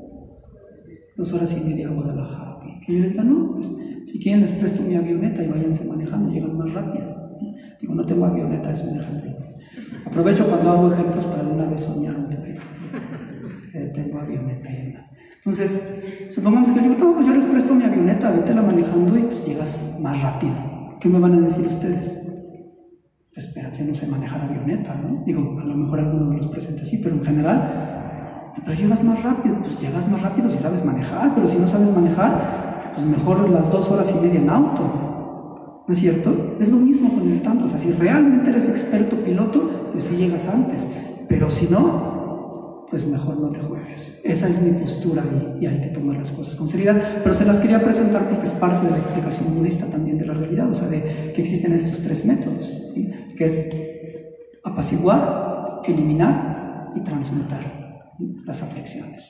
Dos horas y media a Guadalajara. ¿Sí? Que yo les diga, no, pues, si quieren les presto mi avioneta y váyanse manejando, llegan más rápido, ¿sí? Digo, no tengo avioneta, es un ejemplo. Aprovecho cuando hago ejemplos para de una vez soñar un poquito. Eh, tengo avioneta y demás. Entonces, supongamos que yo digo, no, pues yo les presto mi avioneta, vétela manejando y pues llegas más rápido. ¿Qué me van a decir ustedes? Pues espérate, yo no sé manejar avioneta, ¿no? Digo, a lo mejor alguno me los presenta así, pero en general, pero llegas más rápido, pues llegas más rápido si sabes manejar, pero si no sabes manejar, pues mejor las dos horas y media en auto. ¿No es cierto? Es lo mismo con el tantra. O sea, si realmente eres experto piloto, pues sí llegas antes. Pero si no, pues mejor no le juegues. Esa es mi postura y, y hay que tomar las cosas con seriedad. Pero se las quería presentar porque es parte de la explicación budista también de la realidad. O sea, de que existen estos tres métodos, ¿sí? Que es apaciguar, eliminar y transmutar, ¿sí?, las aflicciones.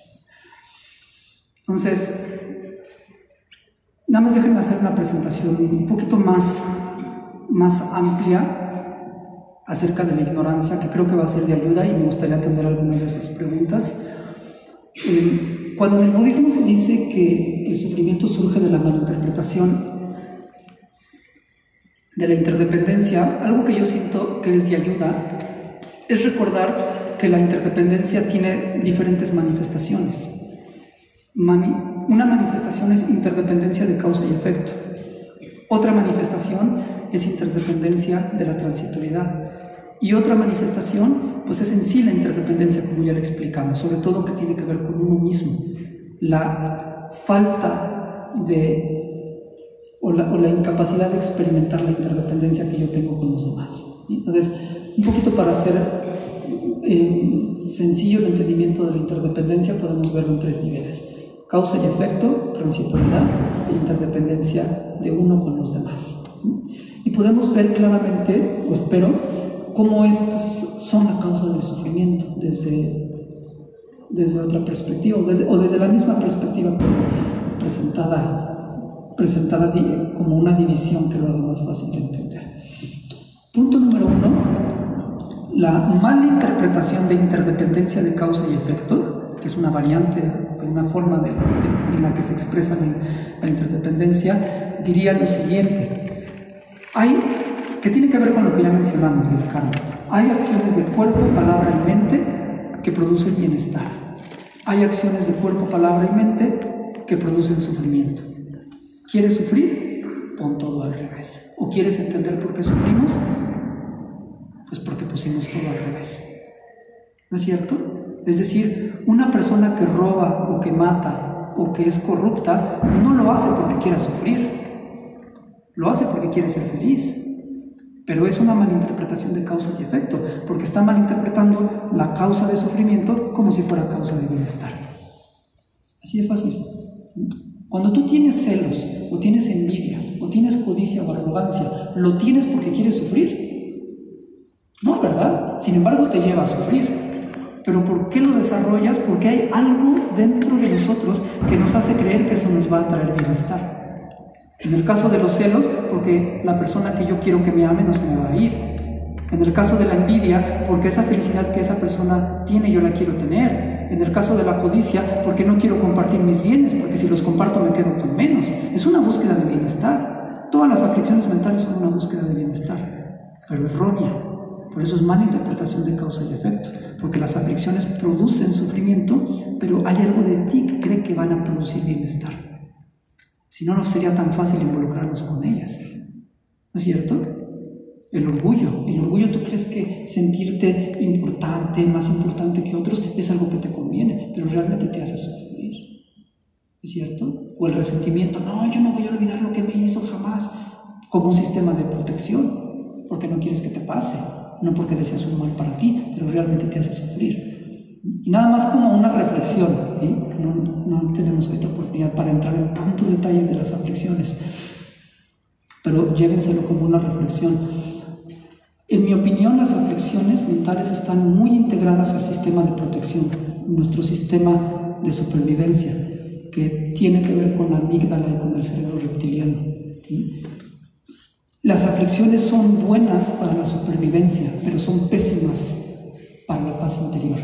Entonces, nada más déjenme hacer una presentación un poquito más, más amplia acerca de la ignorancia, que creo que va a ser de ayuda y me gustaría atender algunas de sus preguntas. Eh, cuando en el budismo se dice que el sufrimiento surge de la malinterpretación de la interdependencia, algo que yo siento que es de ayuda es recordar que la interdependencia tiene diferentes manifestaciones. Mani Una manifestación es interdependencia de causa y efecto. Otra manifestación es interdependencia de la transitoriedad. Y otra manifestación, pues es en sí la interdependencia, como ya le explicamos, sobre todo que tiene que ver con uno mismo. La falta de, o la, o la incapacidad de experimentar la interdependencia que yo tengo con los demás. Entonces, un poquito para hacer... Eh, sencillo el entendimiento de la interdependencia podemos verlo en tres niveles: causa y efecto, transitoriedad e interdependencia de uno con los demás. Y podemos ver claramente, o espero, cómo estos son la causa del sufrimiento desde, desde otra perspectiva, o desde, o desde la misma perspectiva presentada, presentada como una división que lo haga más fácil de entender. Punto número uno: la mala interpretación de interdependencia de causa y efecto, que es una variante, una forma de, de, en la que se expresa la, la interdependencia, diría lo siguiente. Hay, que tiene que ver con lo que ya mencionamos del karma. Hay acciones de cuerpo, palabra y mente que producen bienestar. Hay acciones de cuerpo, palabra y mente que producen sufrimiento. ¿Quieres sufrir? Pon todo al revés. ¿O quieres entender por qué sufrimos? Pues porque pusimos todo al revés. ¿No es cierto? Es decir, una persona que roba o que mata o que es corrupta no lo hace porque quiera sufrir. Lo hace porque quiere ser feliz. Pero es una malinterpretación de causa y efecto, porque está malinterpretando la causa de sufrimiento como si fuera causa de bienestar. Así de fácil. Cuando tú tienes celos, o tienes envidia, o tienes codicia o arrogancia, ¿lo tienes porque quieres sufrir? No, ¿verdad? Sin embargo, te lleva a sufrir. ¿Pero por qué lo desarrollas? Porque hay algo dentro de nosotros que nos hace creer que eso nos va a traer bienestar. En el caso de los celos, porque la persona que yo quiero que me ame no se me va a ir. En el caso de la envidia, porque esa felicidad que esa persona tiene yo la quiero tener. En el caso de la codicia, porque no quiero compartir mis bienes, porque si los comparto me quedo con menos. Es una búsqueda de bienestar. Todas las aflicciones mentales son una búsqueda de bienestar, pero errónea. Por eso es mala interpretación de causa y efecto, porque las aflicciones producen sufrimiento, pero hay algo de ti que cree que van a producir bienestar. Si no, no sería tan fácil involucrarnos con ellas. ¿No es cierto? El orgullo. El orgullo, tú crees que sentirte importante, más importante que otros, es algo que te conviene, pero realmente te hace sufrir. ¿Es cierto? O el resentimiento. No, yo no voy a olvidar lo que me hizo jamás. Como un sistema de protección, porque no quieres que te pase. No porque deseas un mal para ti, pero realmente te hace sufrir. Y nada más como una reflexión, ¿sí? no, no tenemos ahorita oportunidad para entrar en tantos detalles de las aflicciones, pero llévenselo como una reflexión. En mi opinión, las aflicciones mentales están muy integradas al sistema de protección, nuestro sistema de supervivencia, que tiene que ver con la amígdala y con el cerebro reptiliano, ¿sí? Las aflicciones son buenas para la supervivencia, pero son pésimas para la paz interior.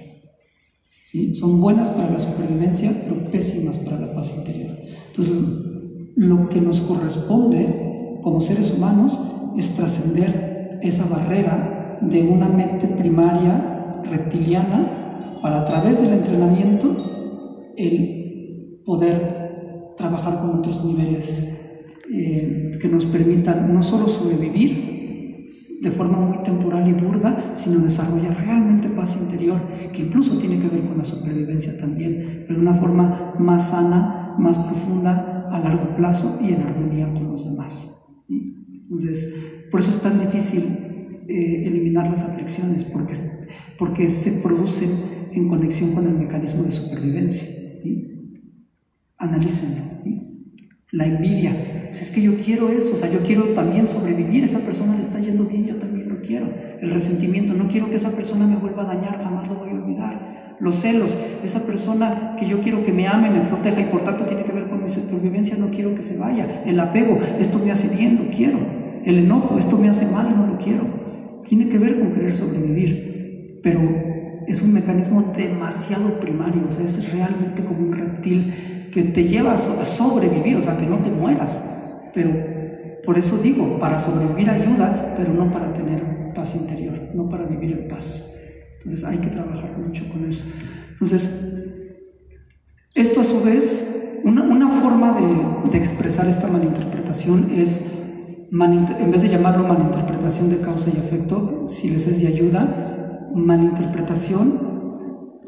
¿Sí? Son buenas para la supervivencia, pero pésimas para la paz interior. Entonces, lo que nos corresponde como seres humanos es trascender esa barrera de una mente primaria reptiliana para, a través del entrenamiento, el poder trabajar con otros niveles eh, que nos permitan no solo sobrevivir de forma muy temporal y burda, sino desarrollar realmente paz interior, que incluso tiene que ver con la supervivencia también, pero de una forma más sana, más profunda, a largo plazo y en armonía con los demás. ¿Sí? Entonces, por eso es tan difícil eh, eliminar las aflicciones, porque, porque se producen en conexión con el mecanismo de supervivencia. ¿Sí? Analícenlo. ¿Sí? La envidia. Si es que yo quiero eso, o sea, yo quiero también sobrevivir, esa persona le está yendo bien, yo también lo quiero. El resentimiento, no quiero que esa persona me vuelva a dañar, jamás lo voy a olvidar. Los celos, esa persona que yo quiero que me ame, me proteja y por tanto tiene que ver con mi supervivencia, no quiero que se vaya. El apego, esto me hace bien, lo quiero. El enojo, esto me hace mal, no lo quiero. Tiene que ver con querer sobrevivir, pero es un mecanismo demasiado primario, o sea, es realmente como un reptil que te lleva a sobrevivir, o sea, que no te mueras. Pero por eso digo, para sobrevivir ayuda, pero no para tener paz interior, no para vivir en paz. Entonces hay que trabajar mucho con eso. Entonces, esto a su vez, una, una forma de, de expresar esta malinterpretación es, malinter, en vez de llamarlo malinterpretación de causa y efecto, si les es de ayuda, malinterpretación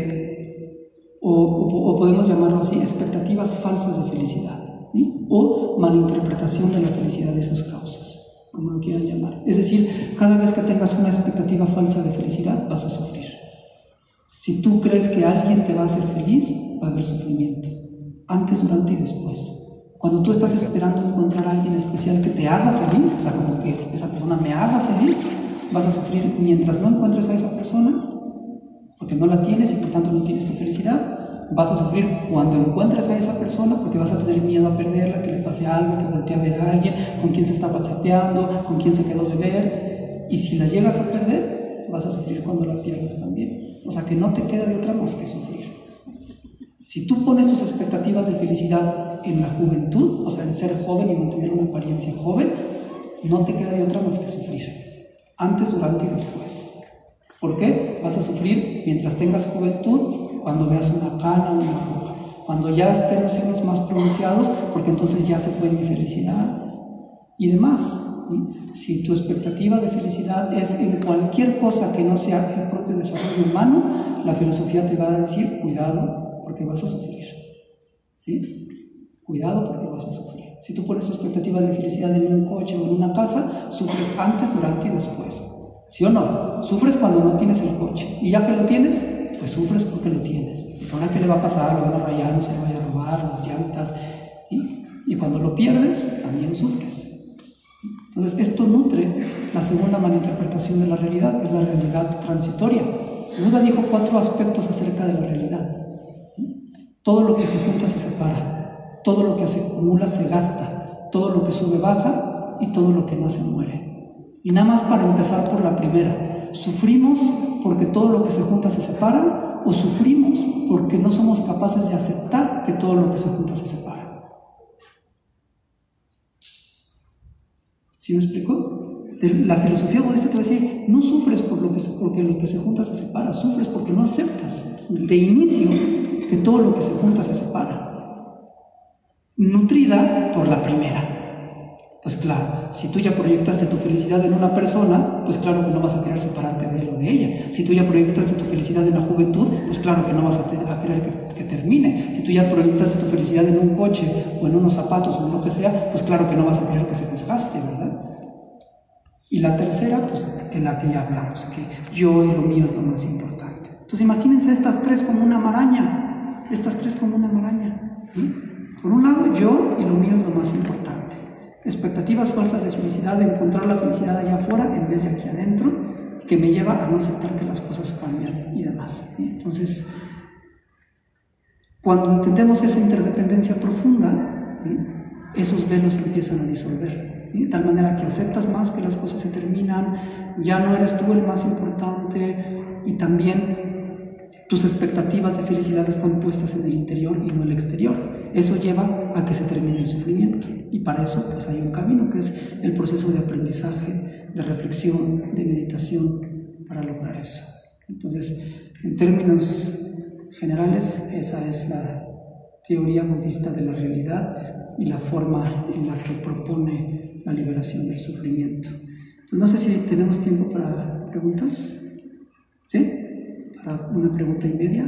de, o, o, o podemos llamarlo así, expectativas falsas de felicidad. ¿Sí? O malinterpretación de la felicidad y sus causas, como lo quieran llamar. Es decir, cada vez que tengas una expectativa falsa de felicidad, vas a sufrir. Si tú crees que alguien te va a hacer feliz, va a haber sufrimiento, antes, durante y después. Cuando tú estás esperando encontrar a alguien especial que te haga feliz, o sea, como que esa persona me haga feliz, vas a sufrir mientras no encuentres a esa persona, porque no la tienes y por tanto no tienes tu felicidad. Vas a sufrir cuando encuentres a esa persona, porque vas a tener miedo a perderla, que le pase algo, que voltee a ver a alguien, con quién se está whatsappeando, con quién se quedó de ver. Y si la llegas a perder, vas a sufrir cuando la pierdas también. O sea, que no te queda de otra más que sufrir. Si tú pones tus expectativas de felicidad en la juventud, o sea, en ser joven y mantener una apariencia joven, no te queda de otra más que sufrir. Antes, durante y después. ¿Por qué? Vas a sufrir mientras tengas juventud, cuando veas una cana o una arruga. Cuando ya estén los signos más pronunciados, porque entonces ya se fue mi felicidad y demás. ¿Sí? Si tu expectativa de felicidad es en cualquier cosa que no sea el propio desarrollo humano, la filosofía te va a decir, cuidado, porque vas a sufrir. ¿Sí? Cuidado porque vas a sufrir. Si tú pones tu expectativa de felicidad en un coche o en una casa, sufres antes, durante y después. ¿Sí o no? Sufres cuando no tienes el coche. Y ya que lo tienes, pues sufres porque lo tienes. Y ahora que le va a pasar, lo van a rayar, no se le vaya a robar, las llantas. ¿Sí? Y cuando lo pierdes, también sufres. Entonces, esto nutre la segunda malinterpretación de la realidad, que es la realidad transitoria. Buda dijo cuatro aspectos acerca de la realidad. Todo lo que se junta se separa, todo lo que se acumula se gasta, todo lo que sube baja y todo lo que nace muere. Y nada más para empezar por la primera, ¿sufrimos porque todo lo que se junta se separa o sufrimos porque no somos capaces de aceptar que todo lo que se junta se separa? ¿Sí me explico? La filosofía budista te va a decir, no sufres por lo que se, porque lo que se junta se separa, sufres porque no aceptas de inicio que todo lo que se junta se separa. Nutrida por la primera. Pues claro, si tú ya proyectaste tu felicidad en una persona, pues claro que no vas a querer separarte de él o de ella. Si tú ya proyectaste tu felicidad en la juventud, pues claro que no vas a, a querer que, que termine. Si tú ya proyectaste tu felicidad en un coche o en unos zapatos o en lo que sea, pues claro que no vas a querer que se desgaste, ¿verdad? Y la tercera, pues que la que ya hablamos, que yo y lo mío es lo más importante. Entonces imagínense estas tres como una maraña, estas tres como una maraña. ¿Sí? Por un lado, yo y lo mío es lo más importante. Expectativas falsas de felicidad, de encontrar la felicidad allá afuera en vez de aquí adentro, que me lleva a no aceptar que las cosas cambian y demás. ¿Sí? Entonces, cuando entendemos esa interdependencia profunda, ¿sí?, esos velos se empiezan a disolver, ¿sí?, de tal manera que aceptas más que las cosas se terminan, ya no eres tú el más importante y también tus expectativas de felicidad están puestas en el interior y no en el exterior. Eso lleva a que se termine el sufrimiento y para eso pues hay un camino que es el proceso de aprendizaje, de reflexión, de meditación para lograr eso. Entonces, en términos generales, esa es la teoría budista de la realidad y la forma en la que propone la liberación del sufrimiento. Entonces, no sé si tenemos tiempo para preguntas. ¿Sí? Para una pregunta y media.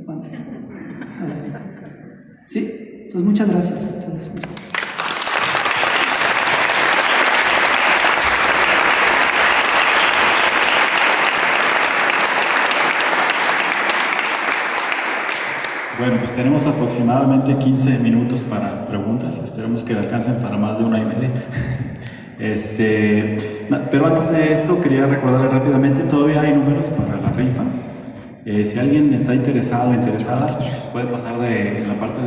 ¿Sí? Entonces, muchas gracias. Entonces, bueno, pues tenemos aproximadamente quince minutos para preguntas. Esperemos que alcancen para más de una y media. Este, pero antes de esto quería recordarles rápidamente, todavía hay números para la rifa. Eh, si alguien está interesado o interesada, puede pasar de, en la parte de